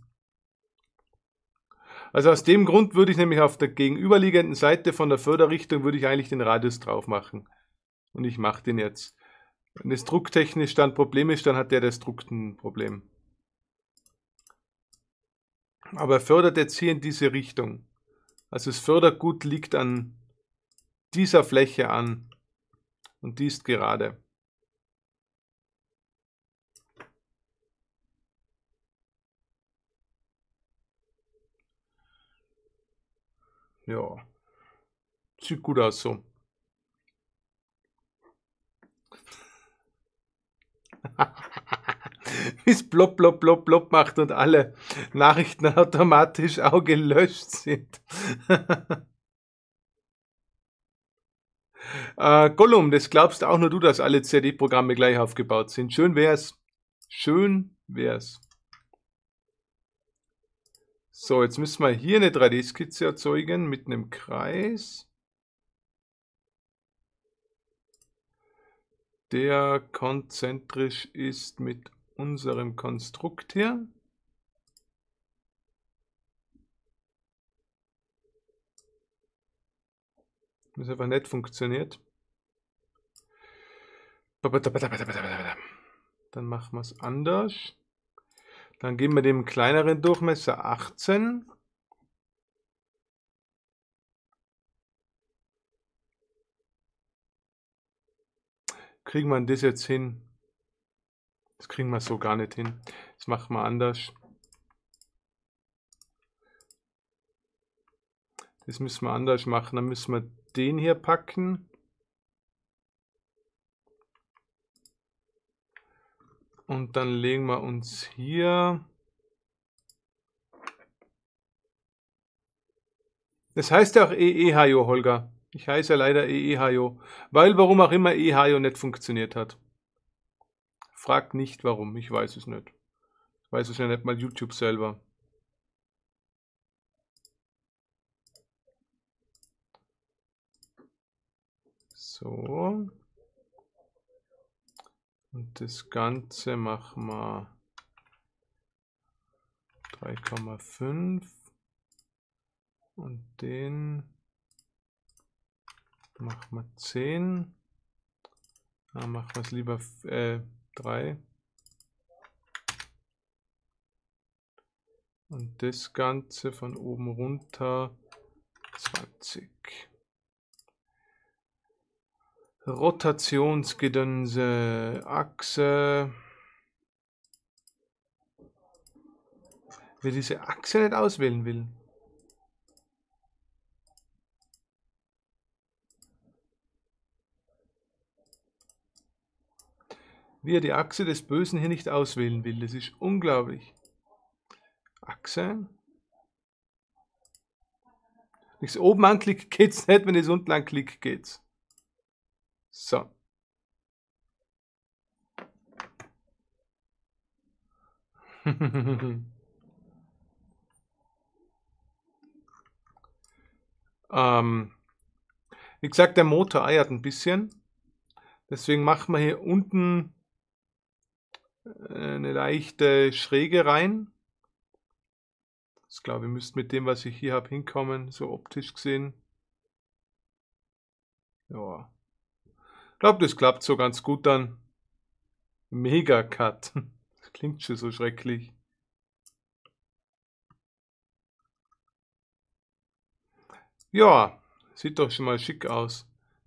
also aus dem Grund würde ich nämlich auf der gegenüberliegenden Seite von der Förderrichtung würde ich eigentlich den Radius drauf machen. Und ich mache den jetzt. Wenn es drucktechnisch dann ein Problem ist, dann hat der das Druck ein Problem. Aber er fördert jetzt hier in diese Richtung. Also das Fördergut liegt an dieser Fläche an und die ist gerade. Ja, sieht gut aus so. Wie es plopp, plopp, plopp, plopp macht und alle Nachrichten automatisch auch gelöscht sind. äh, Gollum, das glaubst auch nur du, dass alle C A D-Programme gleich aufgebaut sind. Schön wär's. Schön wär's. So, jetzt müssen wir hier eine drei D-Skizze erzeugen mit einem Kreis, der konzentrisch ist mit unserem Konstrukt hier. Das einfach nicht funktioniert. Dann machen wir es anders. Dann geben wir dem kleineren Durchmesser achtzehn. Kriegen wir das jetzt hin? Das kriegen wir so gar nicht hin. Das machen wir anders. Das müssen wir anders machen. Dann müssen wir den hier packen. Und dann legen wir uns hier. Das heißt ja auch E E H J O, Holger. Ich heiße ja leider E E H J O, weil warum auch immer E E H J O nicht funktioniert hat. Fragt nicht warum, ich weiß es nicht. Ich weiß es ja nicht mal YouTube selber. So. Und das Ganze machen wir drei Komma fünf. Und den machen wir zehn. Dann machen wir es lieber äh, drei. Und das Ganze von oben runter zwanzig. Rotationsgedönse, Achse. Wer diese Achse nicht auswählen will. Wie er die Achse des Bösen hier nicht auswählen will. Das ist unglaublich. Achse. Wenn ich es oben anklicke, geht es nicht. Wenn ich es unten anklicke, geht es. So. ähm, wie gesagt, der Motor eiert ein bisschen. Deswegen machen wir hier unten eine leichte Schräge rein. Ich glaube, ihr müsst mit dem, was ich hier habe, hinkommen, so optisch gesehen. Ja. Ich glaube, das klappt so ganz gut dann. Mega Cut. Das klingt schon so schrecklich. Ja, sieht doch schon mal schick aus.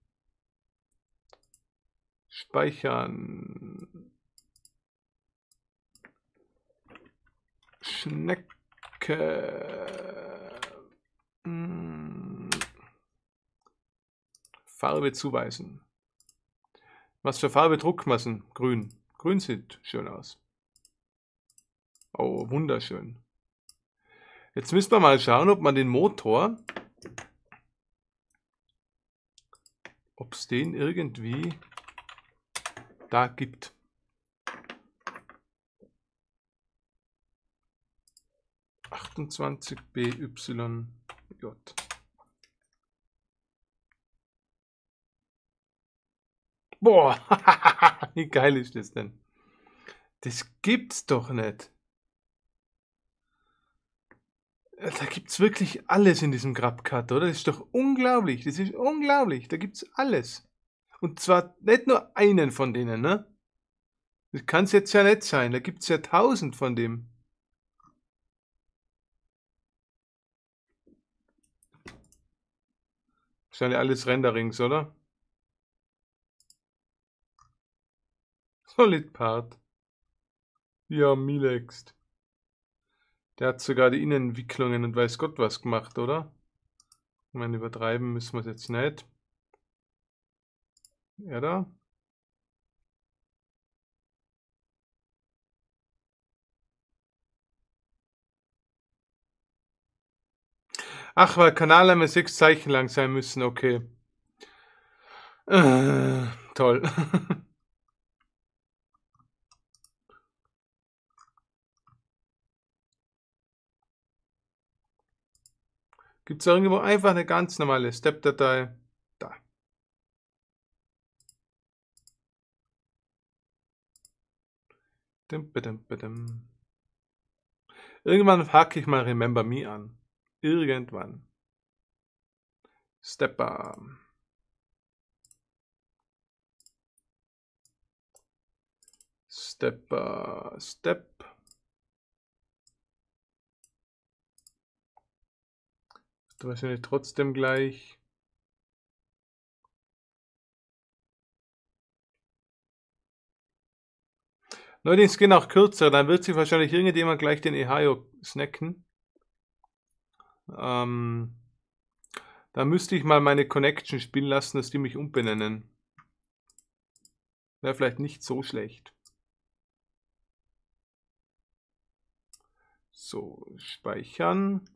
Speichern. Schnecke. Hm. Farbe zuweisen. Was für Farbe Druckmassen? Grün. Grün sieht schön aus. Oh, wunderschön. Jetzt müssen wir mal schauen, ob man den Motor, ob es den irgendwie da gibt. achtundzwanzig B Y J. Boah, wie geil ist das denn? Das gibt's doch nicht. Da gibt's wirklich alles in diesem GrabCut, oder? Das ist doch unglaublich. Das ist unglaublich. Da gibt's alles. Und zwar nicht nur einen von denen, ne? Das kann's jetzt ja nicht sein. Da gibt's ja tausend von dem. Wahrscheinlich alles Renderings, oder? Solidpart. Ja, Milext. Der hat sogar die Innenentwicklungen und weiß Gott was gemacht, oder? Ich meine, übertreiben müssen wir es jetzt nicht. Ja, da. Ach, weil Kanalname sechs Zeichen lang sein müssen, okay. Äh, toll. Gibt es irgendwo einfach eine ganz normale Step-Datei? Da. Dim, bidim, bidim. Irgendwann hacke ich mal Remember Me an. Irgendwann. Stepper. Stepper. Step. Wahrscheinlich trotzdem gleich. Neuerdings gehen auch kürzer, dann wird sich wahrscheinlich irgendjemand gleich den Ohio snacken. Ähm, da müsste ich mal meine Connection spielen lassen, dass die mich umbenennen. Wäre vielleicht nicht so schlecht. So, speichern.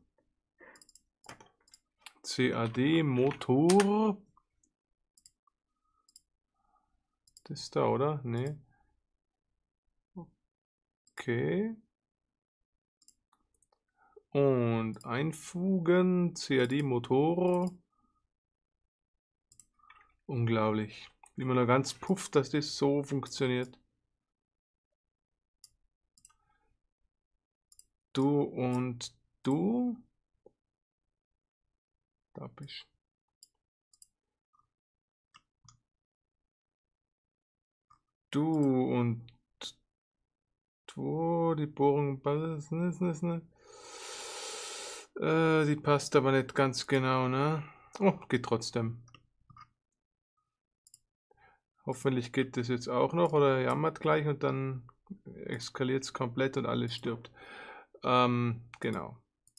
C A D Motor. Das ist da, oder? Nee. Okay. Und einfügen. C A D Motor. Unglaublich. Wie man noch ganz pufft, dass das so funktioniert. Du und du. Da bist du und du. Die Bohrung. Äh, die passt aber nicht ganz genau, ne? Oh, geht trotzdem. Hoffentlich geht das jetzt auch noch oder er jammert gleich und dann eskaliert es komplett und alles stirbt. Ähm, genau.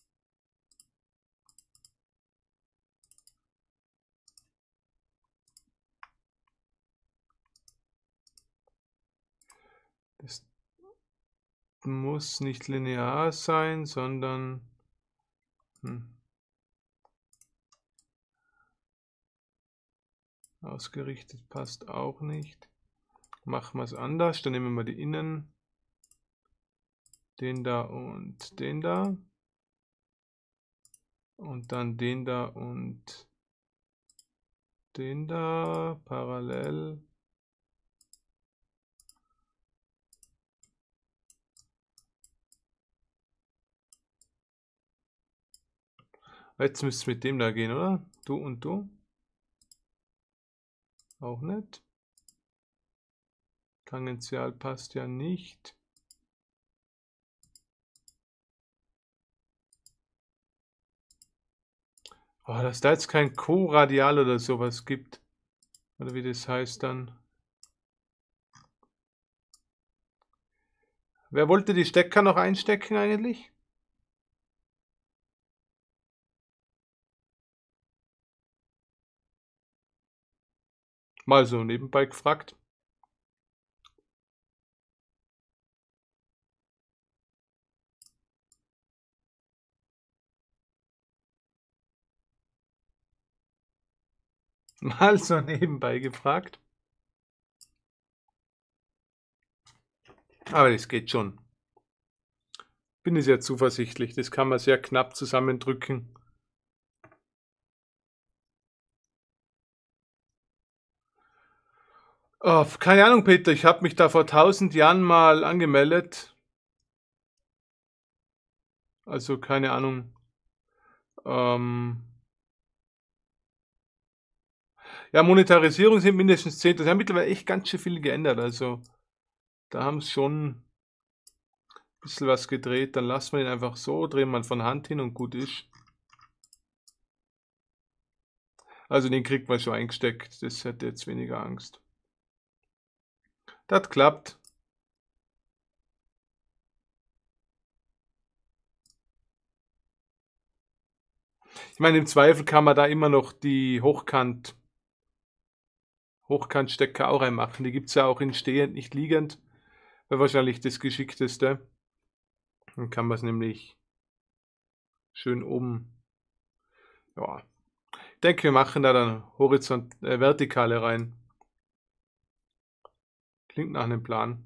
Das muss nicht linear sein, sondern hm, ausgerichtet passt auch nicht. Machen wir es anders. Dann nehmen wir die Innen, den da und den da. Und dann den da und den da parallel. Jetzt müsste es mit dem da gehen, oder? Du und du. Auch nicht. Tangential passt ja nicht. Oh, dass da jetzt kein Co-Radial oder sowas gibt. Oder wie das heißt dann. Wer wollte die Stecker noch einstecken eigentlich? Mal so nebenbei gefragt. Mal so nebenbei gefragt. Aber das geht schon. Bin ich sehr zuversichtlich. Das kann man sehr knapp zusammendrücken. Oh, keine Ahnung, Peter. Ich habe mich da vor tausend Jahren mal angemeldet. Also keine Ahnung. Ähm ja, Monetarisierung sind mindestens zehn. Das haben mittlerweile echt ganz schön viel geändert. Also da haben es schon ein bisschen was gedreht. Dann lassen wir ihn einfach so, drehen wir von Hand hin und gut ist. Also den kriegt man schon eingesteckt. Das hätte jetzt weniger Angst. Das klappt. Ich meine, im Zweifel kann man da immer noch die Hochkant, Hochkantstecker auch reinmachen. Die gibt es ja auch in stehend, nicht liegend. Wäre wahrscheinlich das Geschickteste. Dann kann man es nämlich schön oben. Ja. Ich denke, wir machen da dann Horizont, äh, Vertikale rein. Klingt nach einem Plan.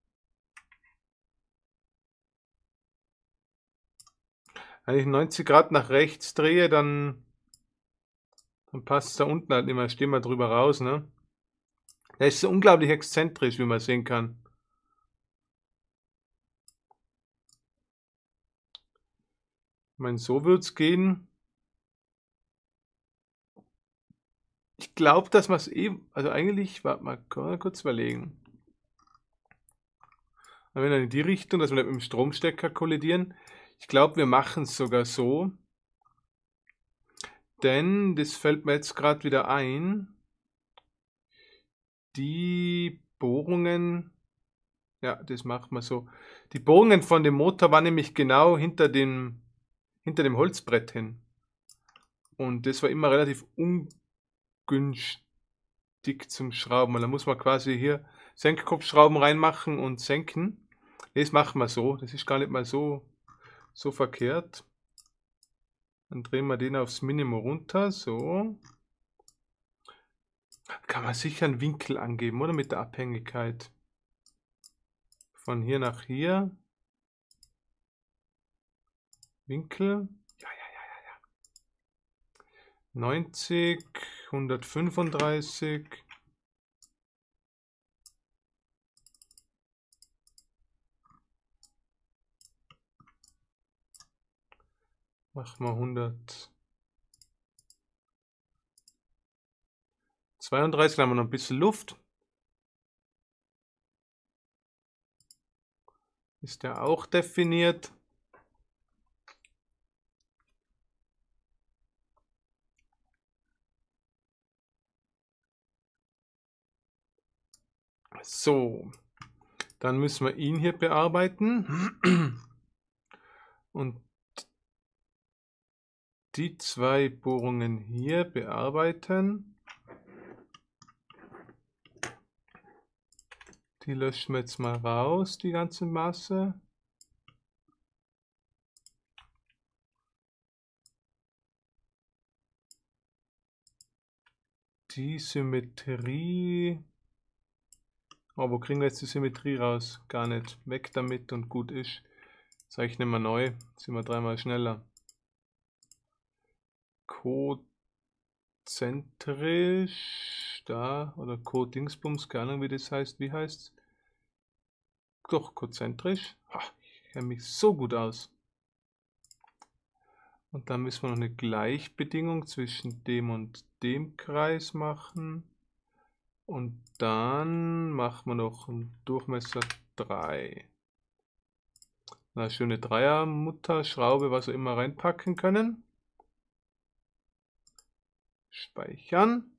Wenn ich neunzig Grad nach rechts drehe, dann, dann passt es da unten halt immer, stehen wir drüber raus, ne? Der ist so unglaublich exzentrisch, wie man sehen kann. Ich meine, so wird es gehen. Ich glaube, dass man es eben, also eigentlich, warte mal, kann man kurz überlegen. Wenn wir dann in die Richtung, dass wir nicht mit dem Stromstecker kollidieren. Ich glaube, wir machen es sogar so. Denn, das fällt mir jetzt gerade wieder ein, die Bohrungen, ja, das macht man so. Die Bohrungen von dem Motor waren nämlich genau hinter dem, hinter dem Holzbrett hin. Und das war immer relativ ungünstig zum Schrauben. Und da muss man quasi hier Senkkopfschrauben reinmachen und senken. Das machen wir so. Das ist gar nicht mal so, so verkehrt. Dann drehen wir den aufs Minimum runter. So. Kann man sicher einen Winkel angeben, oder? Mit der Abhängigkeit. Von hier nach hier. Winkel. Ja, ja, ja, ja, ja. neunzig, hundertfünfunddreißig. Machen wir hundertzweiunddreißig, dann haben wir noch ein bisschen Luft. Ist der auch definiert? So, dann müssen wir ihn hier bearbeiten. Und die zwei Bohrungen hier bearbeiten. Die löschen wir jetzt mal raus, die ganze Masse. Die Symmetrie. Oh, wo kriegen wir jetzt die Symmetrie raus? Gar nicht. Weg damit und gut ist. Zeichnen wir neu. Sind wir dreimal schneller. Kozentrisch. Da. Oder Codingsbums. Keine Ahnung, wie das heißt. Wie heißt's? Doch, konzentrisch. Ha, ich kenne mich so gut aus. Und dann müssen wir noch eine Gleichbedingung zwischen dem und dem Kreis machen. Und dann machen wir noch einen Durchmesser drei. Eine schöne Dreier-Mutterschraube, was wir immer reinpacken können. Speichern.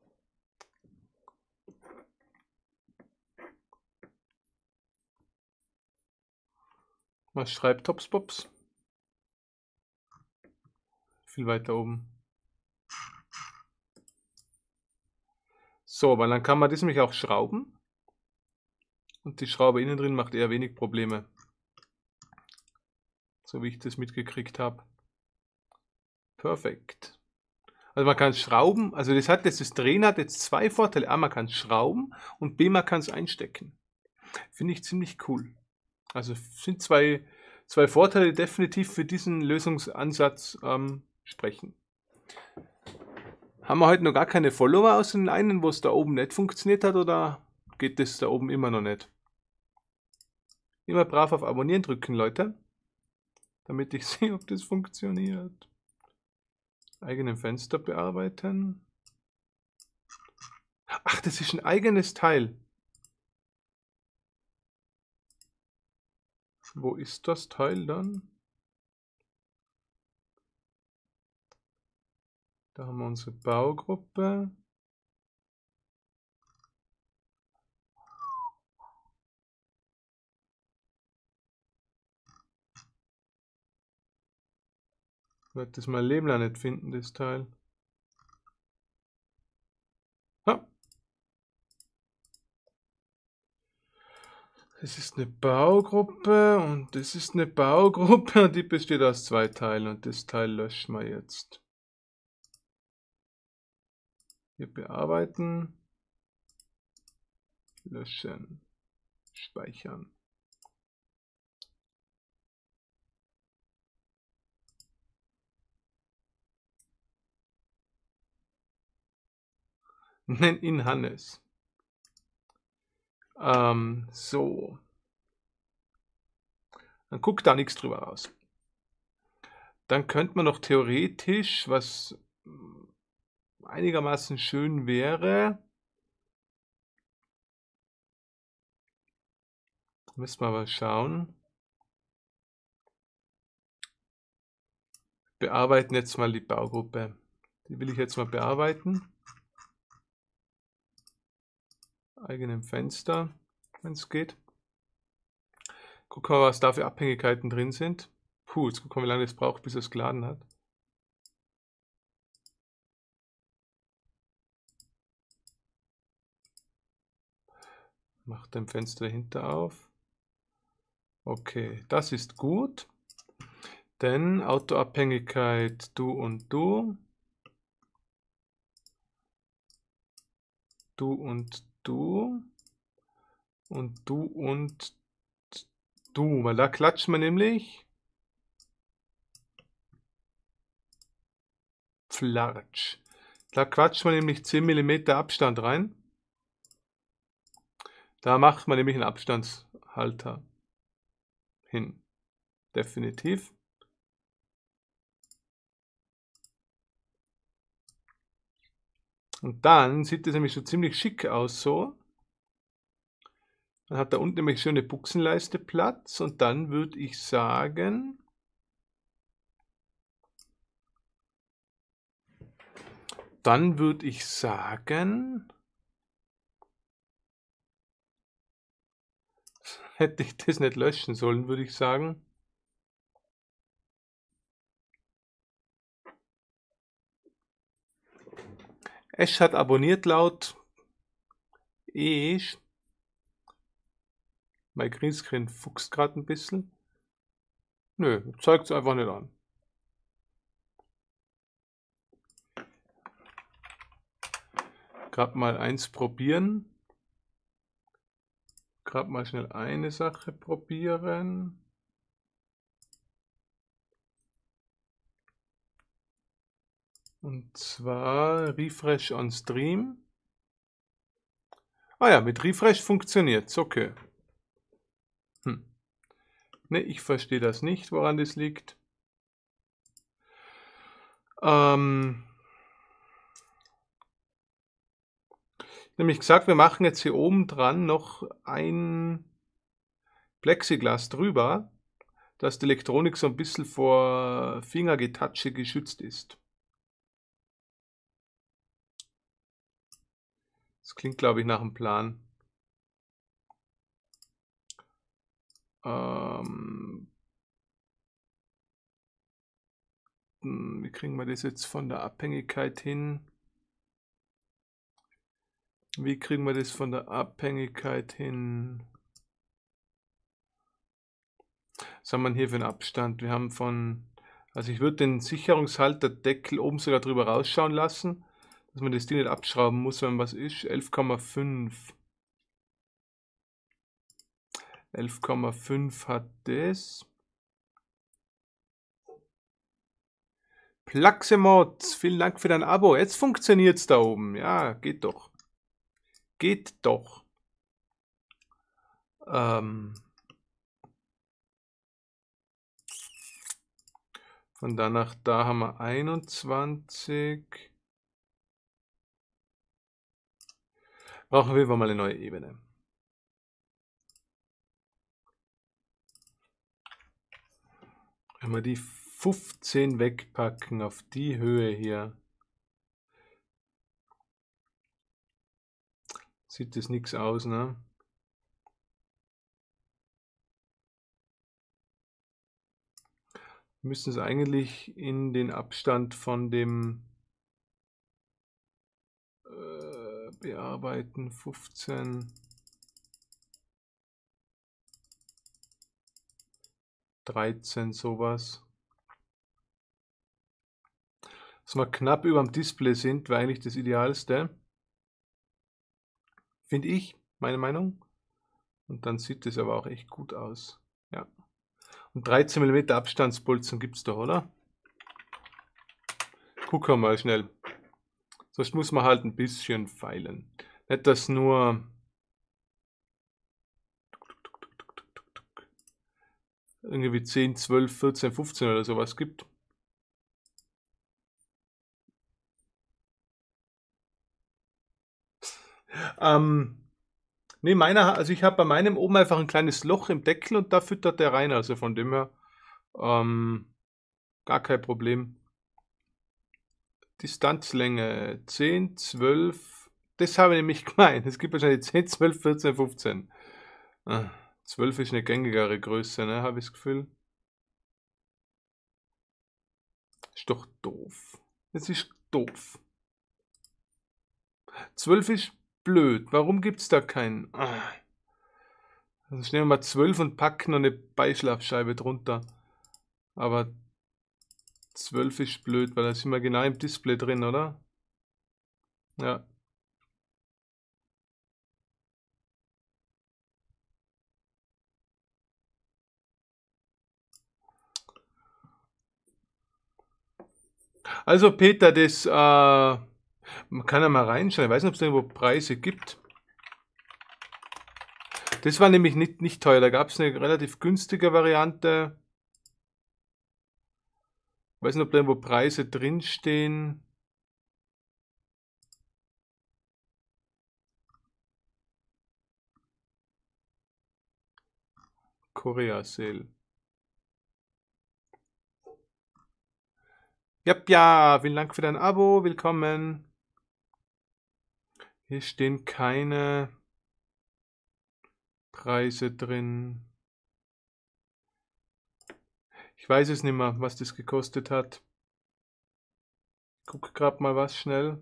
Was schreibt Topspops? Viel weiter oben. So, weil dann kann man das nämlich auch schrauben. Und die Schraube innen drin macht eher wenig Probleme. So wie ich das mitgekriegt habe. Perfekt. Also man kann schrauben, also das hat jetzt, das Drehen hat jetzt zwei Vorteile. A, man kann schrauben und B, man kann es einstecken. Finde ich ziemlich cool. Also sind zwei, zwei Vorteile, die definitiv für diesen Lösungsansatz ähm, sprechen. Haben wir heute noch gar keine Follower aus den einen, wo es da oben nicht funktioniert hat, oder geht das da oben immer noch nicht? Immer brav auf Abonnieren drücken, Leute, damit ich sehe, ob das funktioniert. Eigenen Fenster bearbeiten. Ach, das ist ein eigenes Teil. Wo ist das Teil dann? Da haben wir unsere Baugruppe. Ich werde das mein Leben lang nicht finden, das Teil. Ha. Das ist eine Baugruppe und das ist eine Baugruppe und die besteht aus zwei Teilen und das Teil löschen wir jetzt. Hier bearbeiten, löschen, speichern. Nenn ihn Hannes. Ähm, so. Dann guckt da nichts drüber raus. Dann könnte man noch theoretisch, was einigermaßen schön wäre, müssen wir aber schauen. Bearbeiten jetzt mal die Baugruppe. Die will ich jetzt mal bearbeiten. Eigenem Fenster, wenn es geht. Gucken wir mal, was da für Abhängigkeiten drin sind. Puh, jetzt gucken wir, wie lange es braucht, bis es geladen hat. Macht ein Fenster dahinter auf. Okay, das ist gut. Denn Autoabhängigkeit du und du. Du und du. Und du und du. Weil da klatschen wir nämlich. Flatsch. Da quatschen wir nämlich zehn Millimeter Abstand rein. Da macht man nämlich einen Abstandshalter hin. Definitiv. Und dann sieht es nämlich schon ziemlich schick aus so. Dann hat da unten nämlich schöne Buchsenleiste Platz und dann würde ich sagen, dann würde ich sagen, hätte ich das nicht löschen sollen, würde ich sagen. Esch hat abonniert laut Esch. Mein Greenscreen fuchst gerade ein bisschen. Nö, zeigt es einfach nicht an. Gerade mal eins probieren. Gerade mal schnell eine Sache probieren. Und zwar Refresh on Stream. Ah ja, mit Refresh funktioniert es, okay. Hm. Ne, ich verstehe das nicht, woran das liegt. Ähm, nämlich gesagt, wir machen jetzt hier oben dran noch ein Plexiglas drüber, dass die Elektronik so ein bisschen vor Fingergetatsche geschützt ist. Das klingt, glaube ich, nach einem Plan. Ähm, wie kriegen wir das jetzt von der Abhängigkeit hin? Wie kriegen wir das von der Abhängigkeit hin? Was haben wir hier für einen Abstand? Wir haben von, also ich würde den Sicherungshalterdeckel oben sogar drüber rausschauen lassen, dass man das Ding nicht abschrauben muss, wenn was ist. elf Komma fünf. elf Komma fünf hat das. Plaxemods, vielen Dank für dein Abo. Jetzt funktioniert es da oben. Ja, geht doch. Geht doch. Ähm, von da nach da haben wir einundzwanzig. Brauchen wir mal eine neue Ebene. Wenn wir die fünfzehn wegpacken auf die Höhe hier. Sieht das nichts aus, ne? Wir müssen es eigentlich in den Abstand von dem äh, bearbeiten, fünfzehn, dreizehn, sowas. Dass wir knapp über dem Display sind, wäre eigentlich das Idealste. Finde ich, meine Meinung. Und dann sieht es aber auch echt gut aus. Ja. Und dreizehn Millimeter Abstandsbolzen gibt es doch, oder? Gucken wir mal schnell. Sonst muss man halt ein bisschen feilen. Nicht, dass nur irgendwie zehn, zwölf, vierzehn, fünfzehn oder sowas gibt. Ähm, ne, meiner, also ich habe bei meinem oben einfach ein kleines Loch im Deckel und da füttert der rein. Also von dem her ähm, gar kein Problem. Distanzlänge zehn, zwölf. Das habe ich nämlich gemeint. Es gibt wahrscheinlich zehn, zwölf, vierzehn, fünfzehn. Ah, zwölf ist eine gängigere Größe, ne, habe ich das Gefühl. Ist doch doof. Das ist doof. zwölf ist blöd. Warum gibt es da keinen? Ah. Also nehmen wir mal zwölf und packen noch eine Beischlafscheibe drunter. Aber zwölf ist blöd, weil da sind wir genau im Display drin, oder? Ja. Also Peter, das, äh, man kann ja mal reinschauen. Ich weiß nicht, ob es da irgendwo Preise gibt. Das war nämlich nicht, nicht teuer. Da gab es eine relativ günstige Variante. Ich weiß nicht, ob da irgendwo Preise drinstehen. Korea Sale. Ja, ja, vielen Dank für dein Abo. Willkommen. Hier stehen keine Preise drin. Ich weiß es nicht mehr, was das gekostet hat. Ich gucke gerade mal was schnell.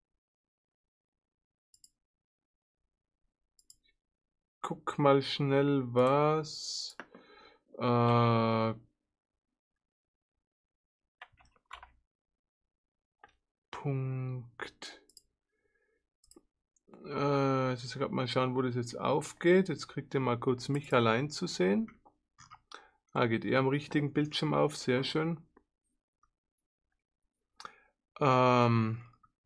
Guck mal schnell was. Äh, Punkt. Äh, jetzt gerade mal schauen, wo das jetzt aufgeht. Jetzt kriegt ihr mal kurz mich allein zu sehen. Ah, geht eher am richtigen Bildschirm auf. Sehr schön. Ähm,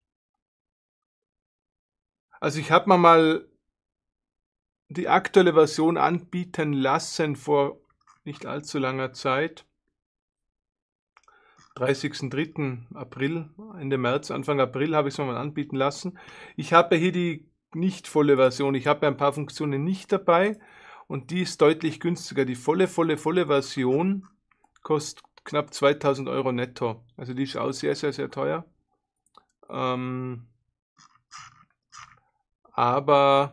also ich habe mir mal die aktuelle Version anbieten lassen vor nicht allzu langer Zeit. dreißigsten dritten April, Ende März, Anfang April habe ich es mir mal anbieten lassen. Ich habe hier die nicht volle Version. Ich habe ein paar Funktionen nicht dabei und die ist deutlich günstiger. Die volle, volle, volle Version kostet knapp zweitausend Euro netto. Also die ist auch sehr, sehr, sehr teuer. Ähm, aber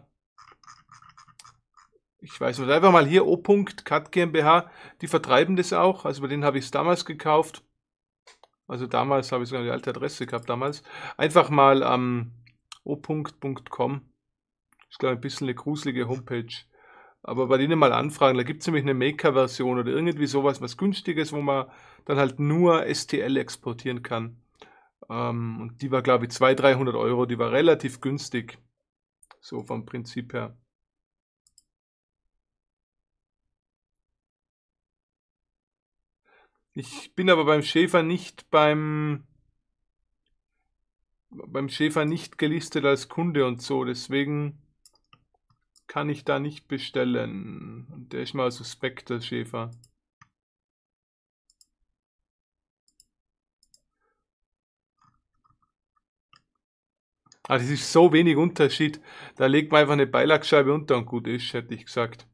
ich weiß nicht, einfach mal hier O.Cat GmbH, die vertreiben das auch. Also bei denen habe ich es damals gekauft. Also damals habe ich sogar die alte Adresse gehabt damals. Einfach mal am ähm, o.punkt punkt com. Ist glaube ich ein bisschen eine gruselige Homepage. Aber bei denen mal anfragen, da gibt es nämlich eine Maker-Version oder irgendwie sowas, was günstiges, wo man dann halt nur S T L exportieren kann. Ähm, und die war glaube ich zweihundert, dreihundert Euro, die war relativ günstig. So vom Prinzip her. Ich bin aber beim Schäfer nicht beim beim Schäfer nicht gelistet als Kunde und so, deswegen kann ich da nicht bestellen. Und der ist mal suspekt, der Schäfer. Ah, das ist so wenig Unterschied. Da legt man einfach eine Beilackscheibe unter und gut ist, hätte ich gesagt.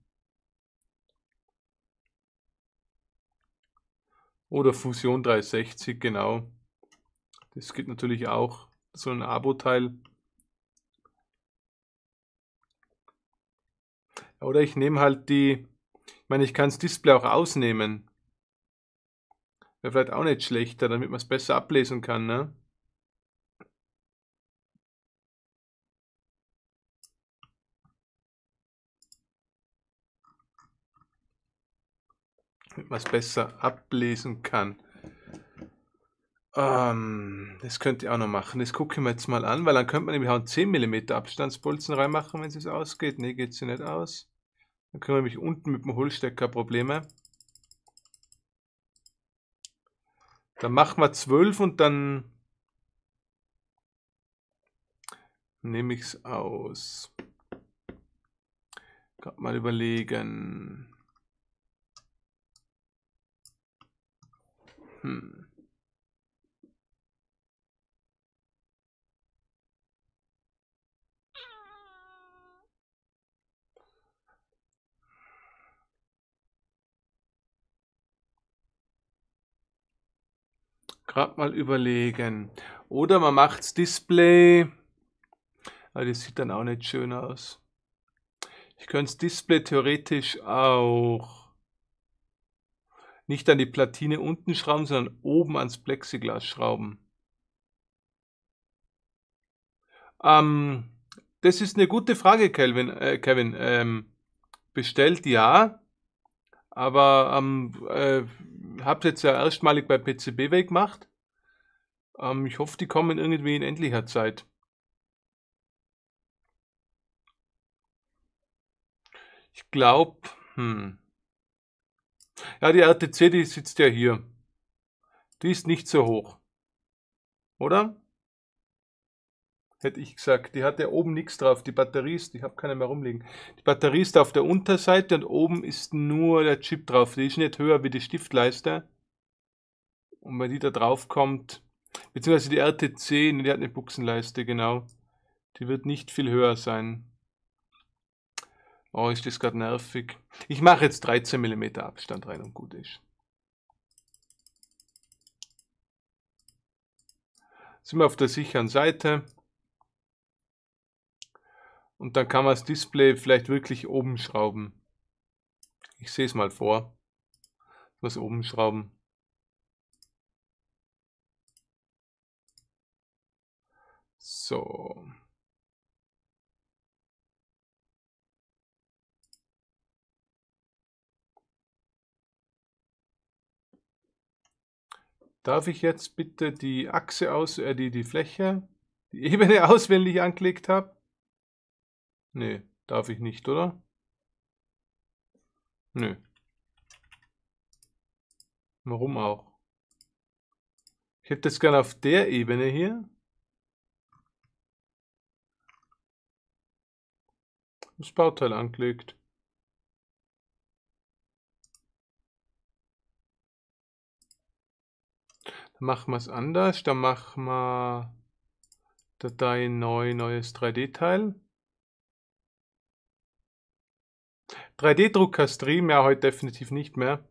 Oder Fusion dreihundertsechzig, genau. Das gibt natürlich auch so ein Abo-Teil. Oder ich nehme halt die, ich meine, ich kann das Display auch ausnehmen. Wäre vielleicht auch nicht schlechter, damit man es besser ablesen kann, ne? Damit man es besser ablesen kann. Ähm, das könnt ihr auch noch machen. Das gucke ich mir jetzt mal an, weil dann könnte man nämlich auch einen zehn Millimeter Abstandsbolzen reinmachen, wenn es ausgeht. Ne, geht sie nicht aus. Dann können wir nämlich unten mit dem Hohlstecker Probleme. Dann machen wir zwölf und dann nehme ich es aus. Gerade mal überlegen. Hm. Gerade mal überlegen. Oder man macht das Display. Aber das sieht dann auch nicht schön aus. Ich könnte das Display theoretisch auch nicht an die Platine unten schrauben, sondern oben ans Plexiglas schrauben. Ähm, das ist eine gute Frage, Kelvin, äh, Kevin. Ähm, bestellt ja, aber ähm, äh, habt jetzt ja erstmalig bei P C B W gemacht. Ähm, ich hoffe, die kommen irgendwie in endlicher Zeit. Ich glaube, hm. Ja, die R T C, die sitzt ja hier. Die ist nicht so hoch, oder? Hätte ich gesagt. Die hat ja oben nichts drauf. Die Batterie ist, ich habe keine mehr rumliegen. Die Batterie ist auf der Unterseite und oben ist nur der Chip drauf. Die ist nicht höher wie die Stiftleiste. Und wenn die da drauf kommt, beziehungsweise die R T C, die hat eine Buchsenleiste, genau. Die wird nicht viel höher sein. Oh, ist das gerade nervig. Ich mache jetzt dreizehn Millimeter Abstand rein und gut ist. Sind wir auf der sicheren Seite. Und dann kann man das Display vielleicht wirklich oben schrauben. Ich sehe es mal vor. Was oben schrauben. So. Darf ich jetzt bitte die Achse aus, äh, die, die Fläche, die Ebene auswählen, die ich angelegt habe? Nee, darf ich nicht, oder? Nö. Warum auch? Ich hätte das gerne auf der Ebene hier. Das Bauteil angelegt. Dann machen wir es anders. Dann machen wir Datei neu, neues drei D-Teil. drei D-Drucker Stream, ja, heute definitiv nicht mehr.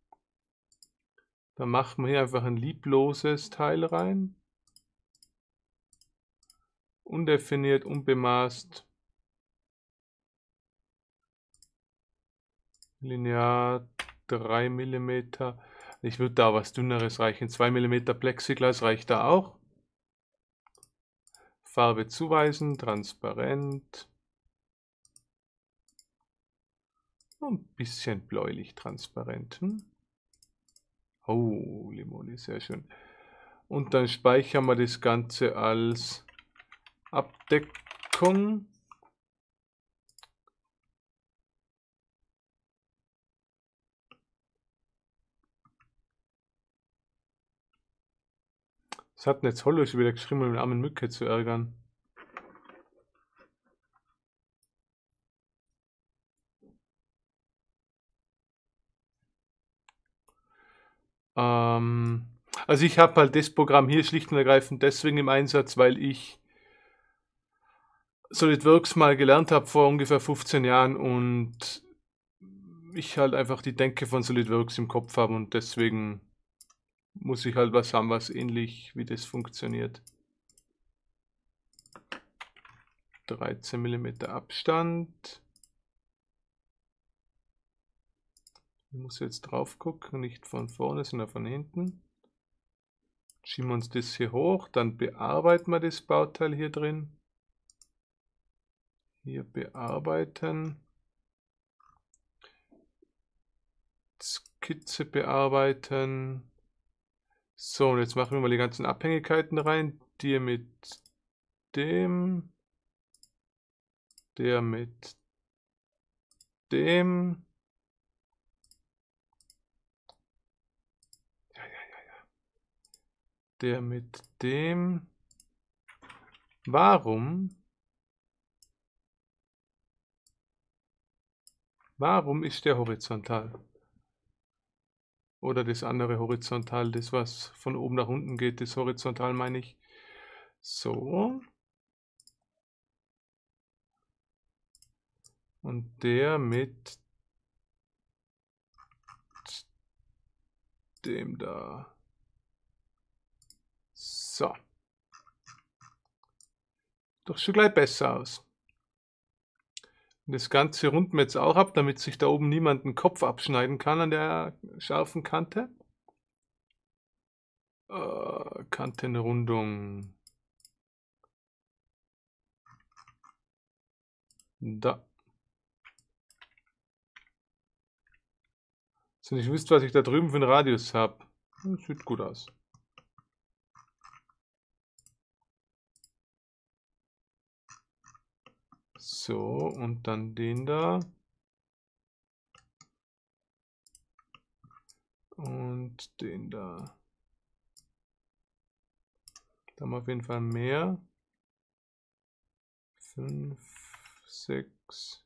Dann machen wir hier einfach ein liebloses Teil rein. Undefiniert, unbemaßt. Linear drei Millimeter. Ich würde da was dünneres reichen. zwei Millimeter Plexiglas reicht da auch. Farbe zuweisen, transparent. Ein bisschen bläulich transparent. Hm? Oh, Limone, sehr schön. Und dann speichern wir das Ganze als Abdeckung. Was hat denn jetzt Hollow schon wieder geschrieben, um den armen Mücke zu ärgern? Ähm, also ich habe halt das Programm hier schlicht und ergreifend deswegen im Einsatz, weil ich SolidWorks mal gelernt habe vor ungefähr fünfzehn Jahren und ich halt einfach die Denke von SolidWorks im Kopf habe und deswegen muss ich halt was haben, was ähnlich wie das funktioniert. dreizehn Millimeter Abstand. Ich muss jetzt drauf gucken, nicht von vorne, sondern von hinten. Schieben wir uns das hier hoch, dann bearbeiten wir das Bauteil hier drin. Hier bearbeiten. Skizze bearbeiten. So, und jetzt machen wir mal die ganzen Abhängigkeiten rein. Die mit dem. Der mit dem. Ja, ja, ja, ja. Der mit dem. Warum? Warum ist der horizontal? Oder das andere horizontal, das was von oben nach unten geht, das horizontal meine ich. So. Und der mit dem da. So. Doch schon gleich besser aus. Und das Ganze runden wir jetzt auch ab, damit sich da oben niemand den Kopf abschneiden kann an der scharfen Kante. Äh, Kantenrundung. Da. So, ich wüsste, was ich da drüben für einen Radius habe. Das sieht gut aus. So, und dann den da. Und den da. Da haben wir auf jeden Fall mehr. Fünf, sechs.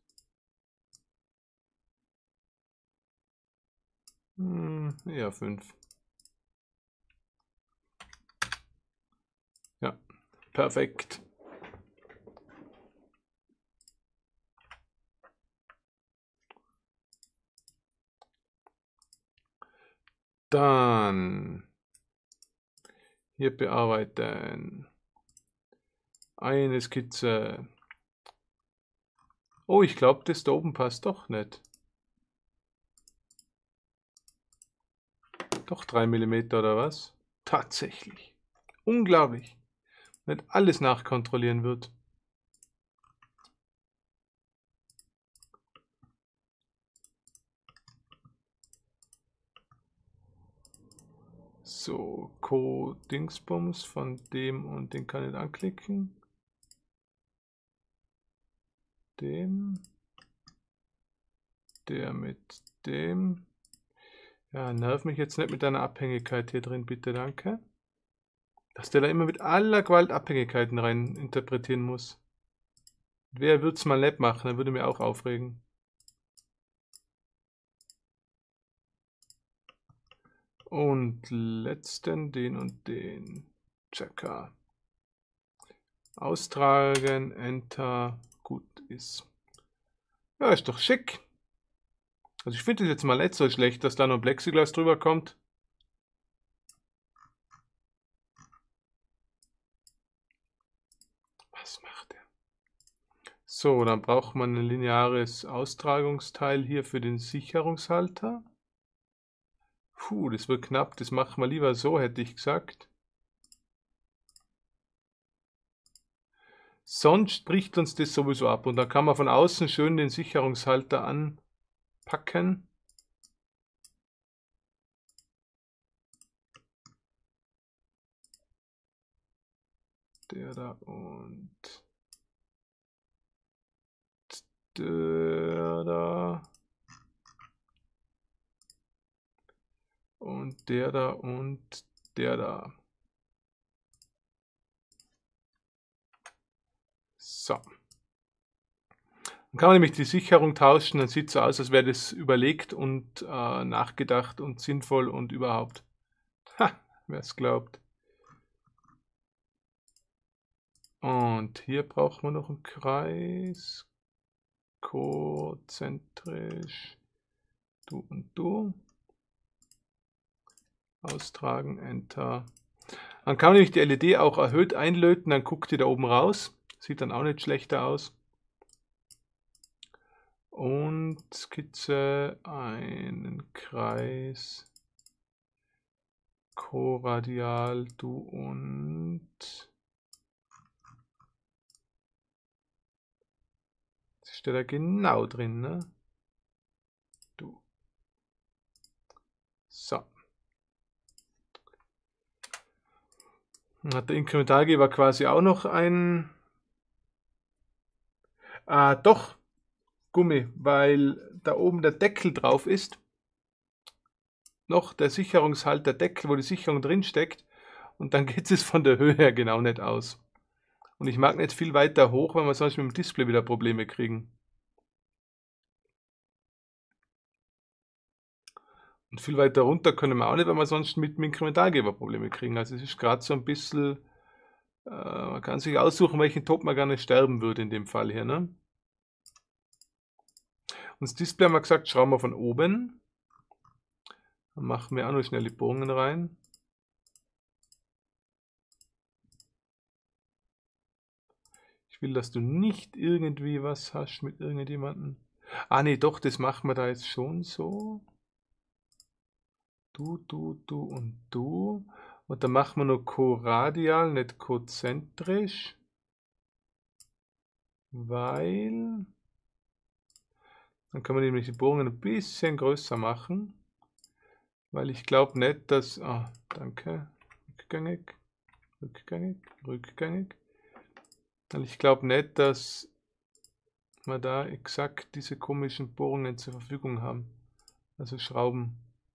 Hm, ja, fünf. Ja, perfekt. Dann hier bearbeiten. Eine Skizze. Oh, ich glaube, das da oben passt doch nicht. Doch drei Millimeter oder was? Tatsächlich. Unglaublich. Nicht alles nachkontrollieren wird. So, Co-Dingsbums von dem und den kann ich anklicken. Dem. Der mit dem. Ja, nerv mich jetzt nicht mit deiner Abhängigkeit hier drin, bitte, danke. Dass der da immer mit aller Gewalt Abhängigkeiten rein interpretieren muss. Wer würde es mal nicht machen, dann würde mir auch aufregen. Und letzten, den und den. Checker. Austragen, Enter, gut ist. Ja, ist doch schick. Also ich finde es jetzt mal nicht so schlecht, dass da noch Plexiglas drüber kommt. Was macht er? So, dann braucht man ein lineares Austragungsteil hier für den Sicherungshalter. Puh, das wird knapp. Das machen wir lieber so, hätte ich gesagt. Sonst bricht uns das sowieso ab. Und da kann man von außen schön den Sicherungshalter anpacken. Der da und der da. Und der da und der da. So. Dann kann man nämlich die Sicherung tauschen, dann sieht es so aus, als wäre das überlegt und äh, nachgedacht und sinnvoll und überhaupt. Ha, wer es glaubt. Und hier braucht man noch einen Kreis. Konzentrisch. Du und du. Austragen, Enter. Dann kann man nämlich die L E D auch erhöht einlöten, dann guckt die da oben raus. Sieht dann auch nicht schlechter aus. Und Skizze einen Kreis. Coradial, du und... Das steht da genau drin, ne? Du. So. Dann hat der Inkrementalgeber quasi auch noch ein... Ah, doch, Gummi, weil da oben der Deckel drauf ist. Noch der Sicherungshalter Deckel, wo die Sicherung drin steckt. Und dann geht es von der Höhe her genau nicht aus. Und ich mag nicht viel weiter hoch, weil wir sonst mit dem Display wieder Probleme kriegen. Und viel weiter runter können wir auch nicht, weil wir sonst mit dem Inkrementalgeber Probleme kriegen. Also es ist gerade so ein bisschen, äh, man kann sich aussuchen, welchen Top man gerne sterben würde in dem Fall hier. Ne? Und das Display haben wir gesagt, schrauben wir von oben. Dann machen wir auch noch schnell die Bohrungen rein. Ich will, dass du nicht irgendwie was hast mit irgendjemandem. Ah ne, doch, das machen wir da jetzt schon so. Du, du, du und du. Und dann machen wir nur coradial, nicht konzentrisch. Weil... Dann können wir nämlich die Bohrungen ein bisschen größer machen. Weil ich glaube nicht, dass... Ah, danke. Rückgängig. Rückgängig. Rückgängig. Weil ich glaube nicht, dass wir da exakt diese komischen Bohrungen zur Verfügung haben. Also Schrauben.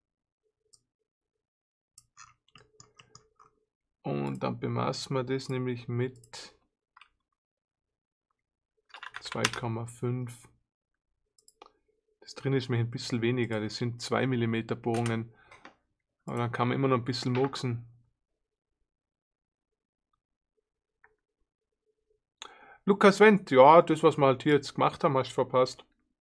Und dann bemaßen wir das nämlich mit zwei Komma fünf. Das drin ist mir ein bisschen weniger, das sind zwei Millimeter Bohrungen. Aber dann kann man immer noch ein bisschen murksen. Lukas Wendt, ja, das was wir halt hier jetzt gemacht haben, hast du verpasst.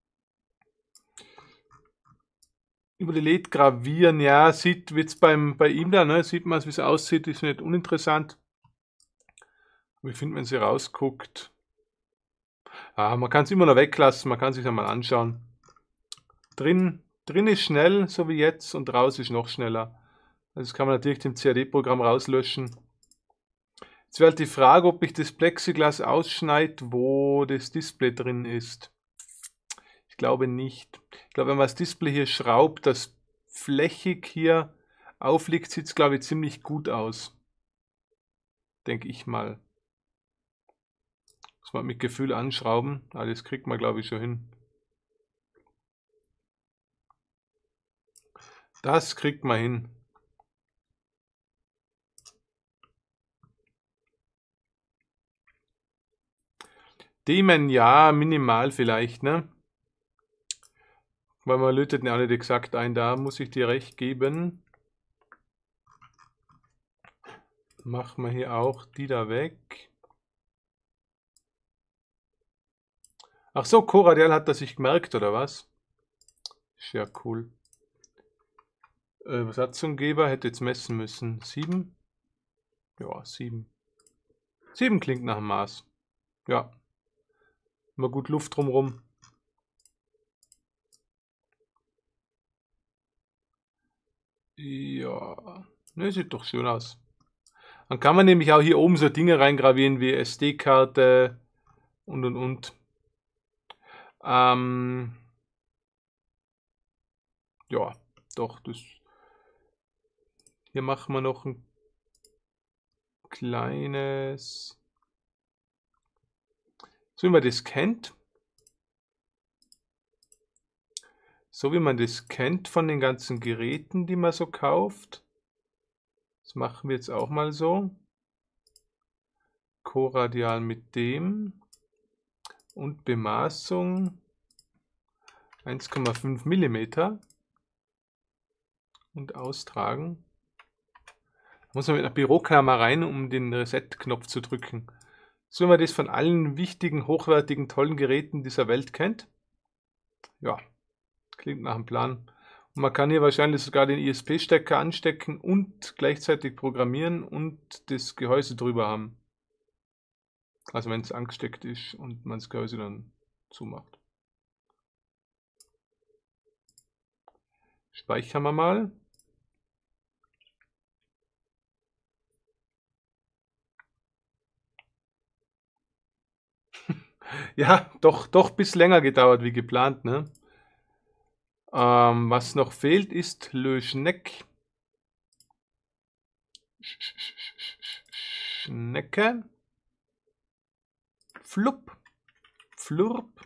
Über die L E D gravieren, ja, sieht jetzt beim bei ihm da, ne, sieht man, wie es aussieht, ist nicht uninteressant. Aber ich finde, wenn sie rausguckt, ah, man kann es immer noch weglassen, man kann es sich einmal anschauen. Drin, drin ist schnell, so wie jetzt, und raus ist noch schneller. Also das kann man natürlich dem C A D-Programm rauslöschen. Jetzt wäre halt die Frage, ob ich das Plexiglas ausschneide, wo das Display drin ist. Ich glaube nicht. Ich glaube, wenn man das Display hier schraubt, das flächig hier aufliegt, sieht es, glaube ich, ziemlich gut aus. Denke ich mal. Muss man mit Gefühl anschrauben. Ah, das kriegt man, glaube ich, schon hin. Das kriegt man hin. Themen, ja, minimal vielleicht, ne? Weil man lötet ja auch nicht exakt ein, da muss ich dir recht geben. Machen wir hier auch die da weg. Ach so, Coradial hat das sich gemerkt, oder was? Ist ja cool. Äh, Besatzunggeber hätte jetzt messen müssen. sieben? Ja, sieben. sieben klingt nach dem Maß. Ja. Immer gut Luft drumherum. Ja. Ne, sieht doch schön aus. Dann kann man nämlich auch hier oben so Dinge reingravieren wie S D-Karte und und und. Ähm, ja, doch, das. Hier machen wir noch ein kleines. So wie man das kennt. So wie man das kennt von den ganzen Geräten, die man so kauft. Das machen wir jetzt auch mal so. Coradial mit dem. Und Bemaßung eins Komma fünf Millimeter. Und austragen. Da muss man mit einer Büroklammer rein, um den Reset-Knopf zu drücken. So wie man das von allen wichtigen, hochwertigen, tollen Geräten dieser Welt kennt. Ja, klingt nach einem Plan. Und man kann hier wahrscheinlich sogar den I S P-Stecker anstecken und gleichzeitig programmieren und das Gehäuse drüber haben. Also wenn es angesteckt ist und man das Gehäuse dann zumacht. Speichern wir mal. Ja, doch, doch bis länger gedauert wie geplant, ne? Ähm, was noch fehlt, ist Le Schneck. Schnecke. Flupp. Flurp.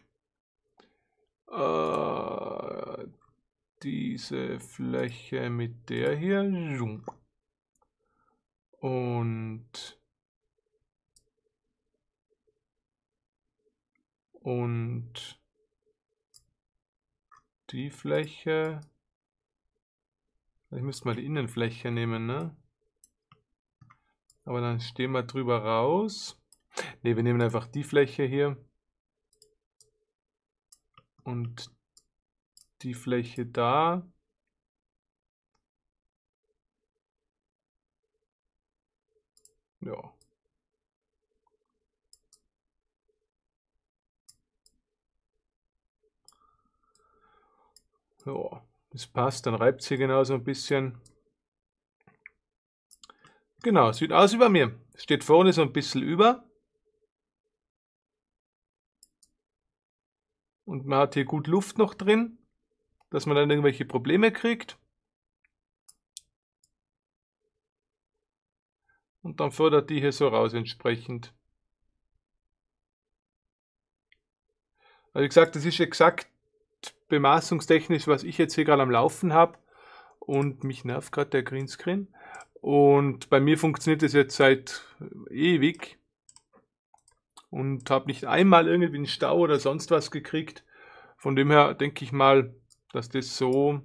Äh, diese Fläche mit der hier. Und und die Fläche. Ich müsste mal die Innenfläche nehmen, ne? Aber dann stehen wir drüber raus. Ne, wir nehmen einfach die Fläche hier. Und die Fläche da. Ja. Ja, das passt. Dann reibt es hier genauso ein bisschen. Genau, sieht aus wie bei mir. Steht vorne so ein bisschen über. Und man hat hier gut Luft noch drin, dass man dann irgendwelche Probleme kriegt. Und dann fördert die hier so raus entsprechend. Also wie gesagt, das ist exakt bemaßungstechnisch, was ich jetzt hier gerade am Laufen habe. Und mich nervt gerade der Greenscreen. Und bei mir funktioniert das jetzt seit ewig. Und habe nicht einmal irgendwie einen Stau oder sonst was gekriegt. Von dem her denke ich mal, dass das so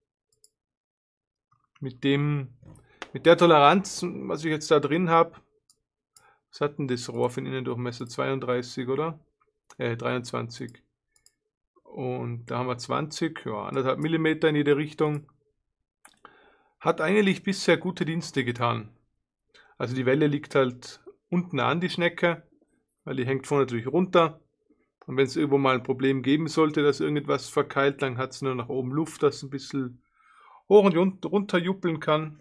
mit dem, mit der Toleranz, was ich jetzt da drin habe, was hat denn das Rohr für einen Innendurchmesser? zweiunddreißig, oder? Äh, dreiundzwanzig. Und da haben wir zwanzig, ja, anderthalb Millimeter in jede Richtung. Hat eigentlich bisher gute Dienste getan. Also die Welle liegt halt unten an die Schnecke, weil die hängt vorne natürlich runter. Und wenn es irgendwo mal ein Problem geben sollte, dass irgendetwas verkeilt, dann hat es nur nach oben Luft, dass es ein bisschen hoch und runter juppeln kann.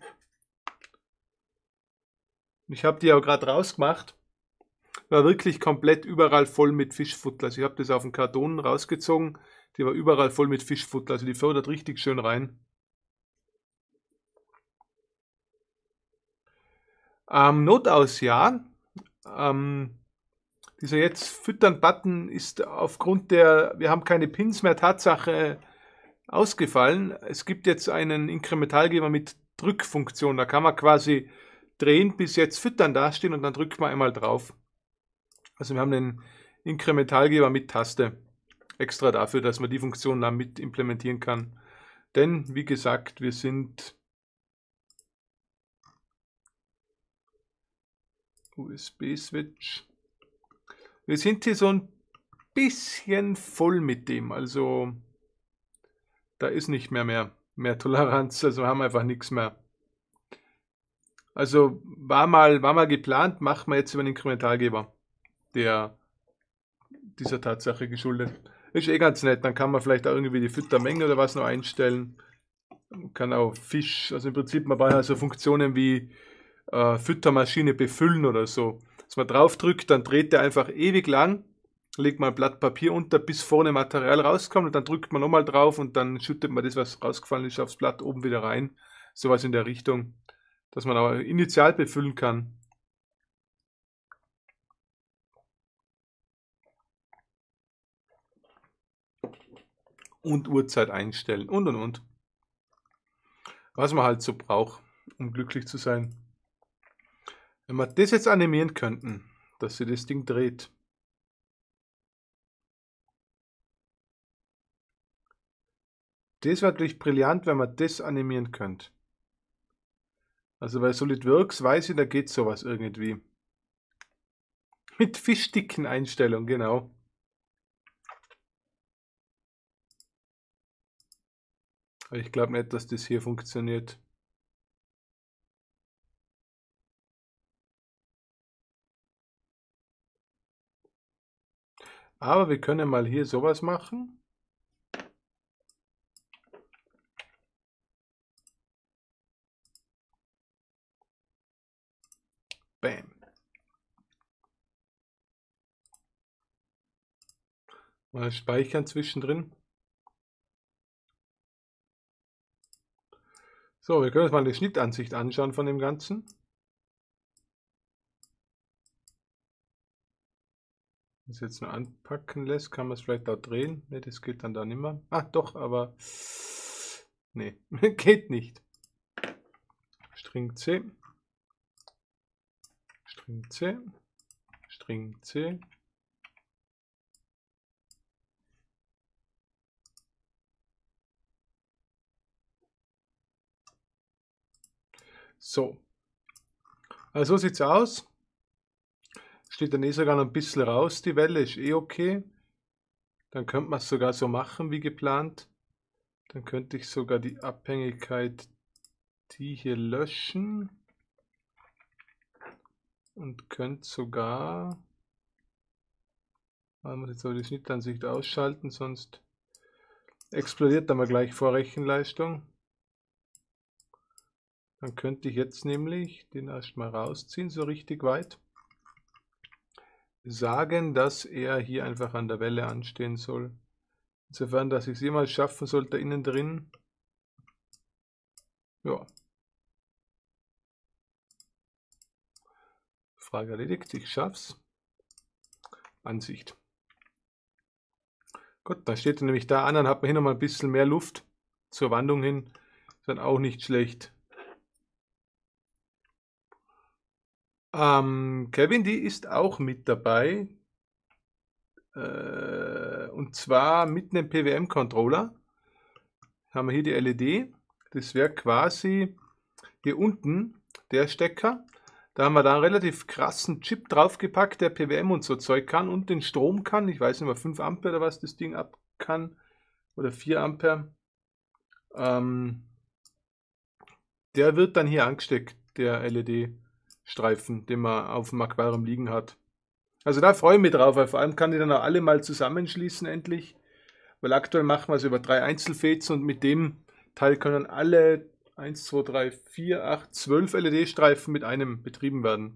Ich habe die auch gerade rausgemacht. War wirklich komplett überall voll mit Fischfutter. Also ich habe das auf den Karton rausgezogen. Die war überall voll mit Fischfutter. Also die fördert richtig schön rein. Ähm, Notaus, ja. Ähm, dieser jetzt Füttern-Button ist aufgrund der, wir haben keine Pins mehr, Tatsache ausgefallen. Es gibt jetzt einen Inkrementalgeber mit Drückfunktion. Da kann man quasi drehen, bis jetzt Füttern dastehen und dann drückt man einmal drauf. Also wir haben den Inkrementalgeber mit Taste. Extra dafür, dass man die Funktion dann mit implementieren kann. Denn, wie gesagt, wir sind U S B-Switch. Wir sind hier so ein bisschen voll mit dem. Also da ist nicht mehr mehr, mehr Toleranz. Also wir haben einfach nichts mehr. Also war mal, war mal geplant, machen wir jetzt über den Inkrementalgeber. Der dieser Tatsache geschuldet. Ist eh ganz nett. Dann kann man vielleicht auch irgendwie die Füttermenge oder was noch einstellen. Man kann auch Fisch, also im Prinzip, man braucht also Funktionen wie äh, Füttermaschine befüllen oder so. Dass man drauf drückt, dann dreht der einfach ewig lang, legt man ein Blatt Papier unter, bis vorne Material rauskommt und dann drückt man nochmal drauf und dann schüttet man das, was rausgefallen ist, aufs Blatt oben wieder rein. Sowas in der Richtung, dass man auch initial befüllen kann. Und Uhrzeit einstellen und und und. Was man halt so braucht, um glücklich zu sein. Wenn wir das jetzt animieren könnten, dass sich das Ding dreht. Das wäre natürlich brillant, wenn man das animieren könnte. Also bei SolidWorks weiß ich, da geht sowas irgendwie. Mit Fischdicken-Einstellung, genau. Aber ich glaube nicht, dass das hier funktioniert. Aber wir können mal hier sowas machen. Bam. Mal speichern zwischendrin. So, wir können uns mal die Schnittansicht anschauen von dem Ganzen. Wenn es jetzt nur anpacken lässt, kann man es vielleicht auch drehen. Ne, das geht dann da nicht mehr. Ah, doch, aber nee, geht nicht. String C, String C, String C. So, also so sieht es aus. Steht dann eh sogar noch ein bisschen raus, die Welle ist eh okay. Dann könnte man es sogar so machen wie geplant. Dann könnte ich sogar die Abhängigkeit, die hier löschen. Und könnte sogar, man muss jetzt aber die Schnittansicht ausschalten, sonst explodiert dann mal gleich vor Rechenleistung. Dann könnte ich jetzt nämlich den erstmal rausziehen, so richtig weit. Sagen, dass er hier einfach an der Welle anstehen soll. Insofern, dass ich es jemals schaffen sollte, innen drin. Ja. Frage erledigt, ich schaff's. Ansicht. Gut, dann steht er nämlich da an, dann hat man hier nochmal ein bisschen mehr Luft zur Wandung hin. Ist dann auch nicht schlecht. Ähm, Kevin, die ist auch mit dabei. Äh, und zwar mit einem P W M-Controller. Haben wir hier die L E D. Das wäre quasi hier unten der Stecker. Da haben wir da einen relativ krassen Chip draufgepackt, der P W M und so Zeug kann und den Strom kann. Ich weiß nicht mehr, fünf Ampere oder was das Ding ab kann. Oder vier Ampere. Ähm, der wird dann hier angesteckt, der L E D-Streifen, den man auf dem Aquarium liegen hat. Also da freue ich mich drauf, weil vor allem kann ich dann auch alle mal zusammenschließen endlich. Weil aktuell machen wir es über drei Einzelfäden und mit dem Teil können alle eins, zwei, drei, vier, acht, zwölf L E D-Streifen mit einem betrieben werden.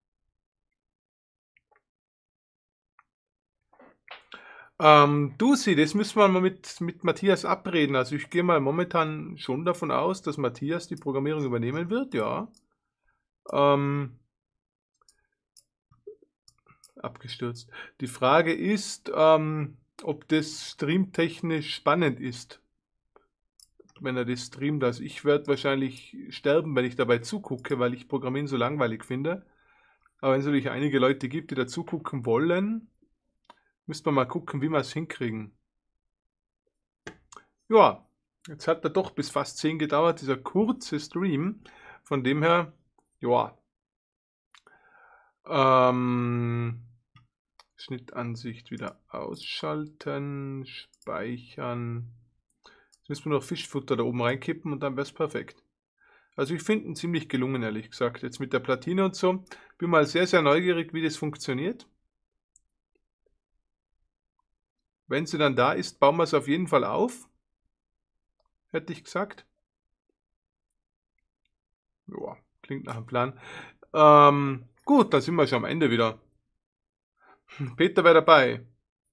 Ähm, Dusi, das müssen wir mal mit, mit Matthias abreden. Also ich gehe mal momentan schon davon aus, dass Matthias die Programmierung übernehmen wird, ja. Ähm, abgestürzt. Die Frage ist, ähm, ob das streamtechnisch spannend ist, wenn er das streamt. Also ich werde wahrscheinlich sterben, wenn ich dabei zugucke, weil ich Programmieren so langweilig finde. Aber wenn es natürlich einige Leute gibt, die da zugucken wollen, müsste man mal gucken, wie wir es hinkriegen. Ja, jetzt hat er doch bis fast zehn gedauert, dieser kurze Stream. Von dem her, ja. Ähm, Schnittansicht wieder ausschalten, speichern. Jetzt müssen wir noch Fischfutter da oben reinkippen und dann wäre es perfekt. Also ich finde ihn ziemlich gelungen, ehrlich gesagt. Jetzt mit der Platine und so. Bin mal sehr, sehr neugierig, wie das funktioniert. Wenn sie dann da ist, bauen wir es auf jeden Fall auf. Hätte ich gesagt. Ja, klingt nach einem Plan. Ähm, gut, dann sind wir schon am Ende wieder. Peter wäre dabei.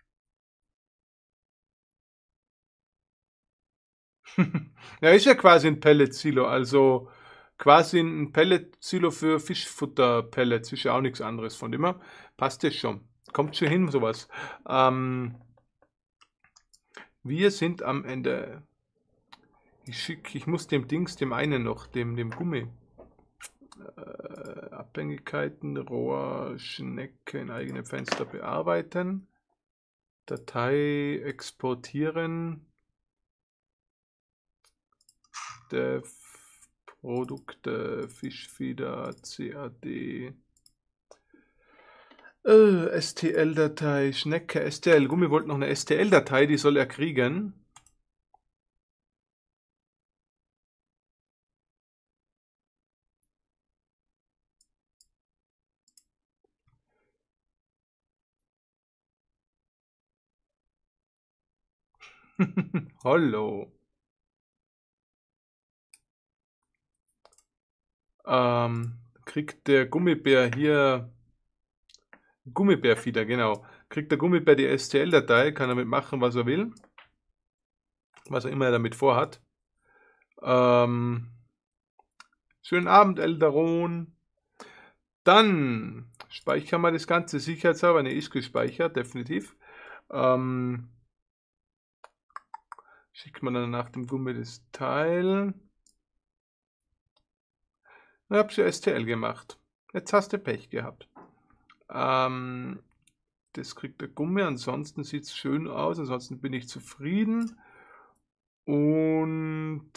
Ja, ist ja quasi ein Pellet-Silo, also quasi ein Pellet-Silo für Fischfutter-Pellets, ist ja auch nichts anderes. Von dem her passt das schon. Kommt schon hin, sowas. Ähm, wir sind am Ende. Ich schicke, ich muss dem Dings, dem einen noch, dem, dem Gummi. Äh, Abhängigkeiten, Rohr, Schnecke in eigenem Fenster bearbeiten. Datei exportieren. Dev, Produkte, Fischfeeder, C A D. Äh, S T L-Datei, Schnecke, S T L. Gummi wollte noch eine S T L-Datei, die soll er kriegen. Hallo. Ähm, kriegt der Gummibär hier, Gummibärfieder, genau, kriegt der Gummibär die S T L-Datei, kann damit machen, was er will, was er immer er damit vorhat. Ähm, schönen Abend, Eldaron. Dann speichern wir das Ganze sicherheitshalber. Ne, ist gespeichert, definitiv. Ähm, schickt man dann nach dem Gummi das Teil. Ich habe schon S T L gemacht. Jetzt hast du Pech gehabt. Ähm, das kriegt der Gummi. Ansonsten sieht es schön aus. Ansonsten bin ich zufrieden. Und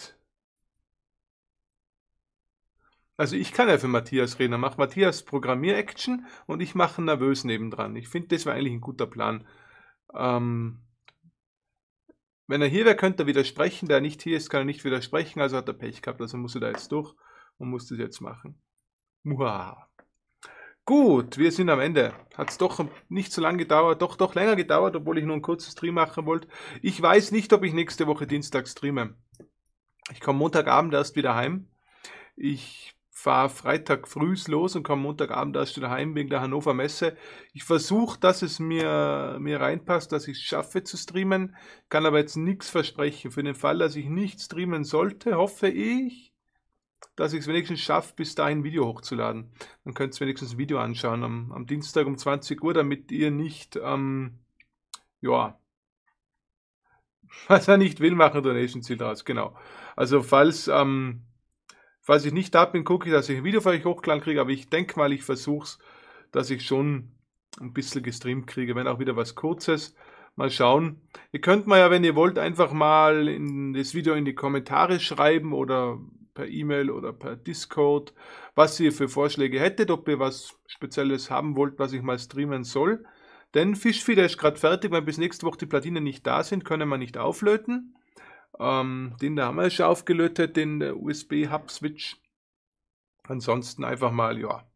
also ich kann ja für Matthias reden. Dann macht Matthias Programmier-Action und ich mache nervös nebendran. Ich finde, das wäre eigentlich ein guter Plan. Ähm, wenn er hier wäre, könnte er widersprechen. Der nicht hier ist, kann er nicht widersprechen. Also hat er Pech gehabt. Also muss er da jetzt durch und muss das jetzt machen. Muah. Gut, wir sind am Ende. Hat es doch nicht so lange gedauert, doch doch länger gedauert, obwohl ich nur ein kurzes Stream machen wollte. Ich weiß nicht, ob ich nächste Woche Dienstag streame. Ich komme Montagabend erst wieder heim. Ich fahre Freitag früh los und komme Montagabend erst wieder heim wegen der Hannover Messe. Ich versuche, dass es mir, mir reinpasst, dass ich es schaffe zu streamen, kann aber jetzt nichts versprechen. Für den Fall, dass ich nicht streamen sollte, hoffe ich, dass ich es wenigstens schaffe, bis dahin ein Video hochzuladen. Dann könnt ihr wenigstens ein Video anschauen am, am Dienstag um zwanzig Uhr, damit ihr nicht, ähm, ja, was er nicht will, machen Donation Ziel draus, genau. Also falls, ähm, falls ich nicht da bin, gucke ich, dass ich ein Video für euch hochgeladen kriege, aber ich denke mal, ich versuche es, dass ich schon ein bisschen gestreamt kriege, wenn auch wieder was Kurzes. Mal schauen. Ihr könnt mal ja, wenn ihr wollt, einfach mal in das Video in die Kommentare schreiben oder per E-Mail oder per Discord, was ihr für Vorschläge hättet, ob ihr was Spezielles haben wollt, was ich mal streamen soll. Denn Fischfieder ist gerade fertig, weil bis nächste Woche die Platinen nicht da sind, können wir nicht auflöten. Ähm, den da haben wir schon aufgelötet, den U S B-Hub-Switch. Ansonsten einfach mal, ja.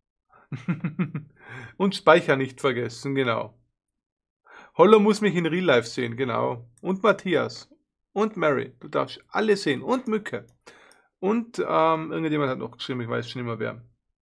Und Speicher nicht vergessen, genau. Hollow muss mich in Real Life sehen, genau. Und Matthias. Und Mary. Du darfst alle sehen. Und Mücke. Und ähm, irgendjemand hat noch geschrieben, ich weiß schon nicht mehr wer.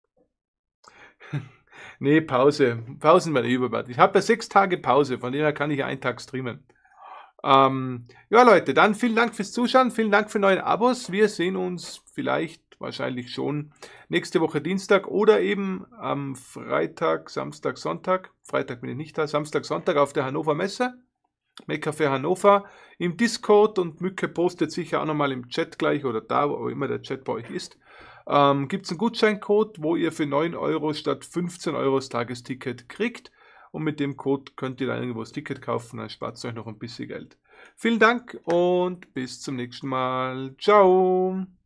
Nee, Pause. Pausen werden überbewertet. Ich habe ja sechs Tage Pause, von daher kann ich ja einen Tag streamen. Ähm, ja, Leute, dann vielen Dank fürs Zuschauen, vielen Dank für neue Abos. Wir sehen uns vielleicht, wahrscheinlich schon, nächste Woche Dienstag oder eben am Freitag, Samstag, Sonntag. Freitag bin ich nicht da, Samstag, Sonntag auf der Hannover Messe. Make-Café Hannover im Discord und Mücke postet sicher auch nochmal im Chat gleich oder da, wo immer der Chat bei euch ist. Ähm, gibt es einen Gutscheincode, wo ihr für neun Euro statt fünfzehn Euro das Tagesticket kriegt. Und mit dem Code könnt ihr dann irgendwo das Ticket kaufen, dann spart es euch noch ein bisschen Geld. Vielen Dank und bis zum nächsten Mal. Ciao!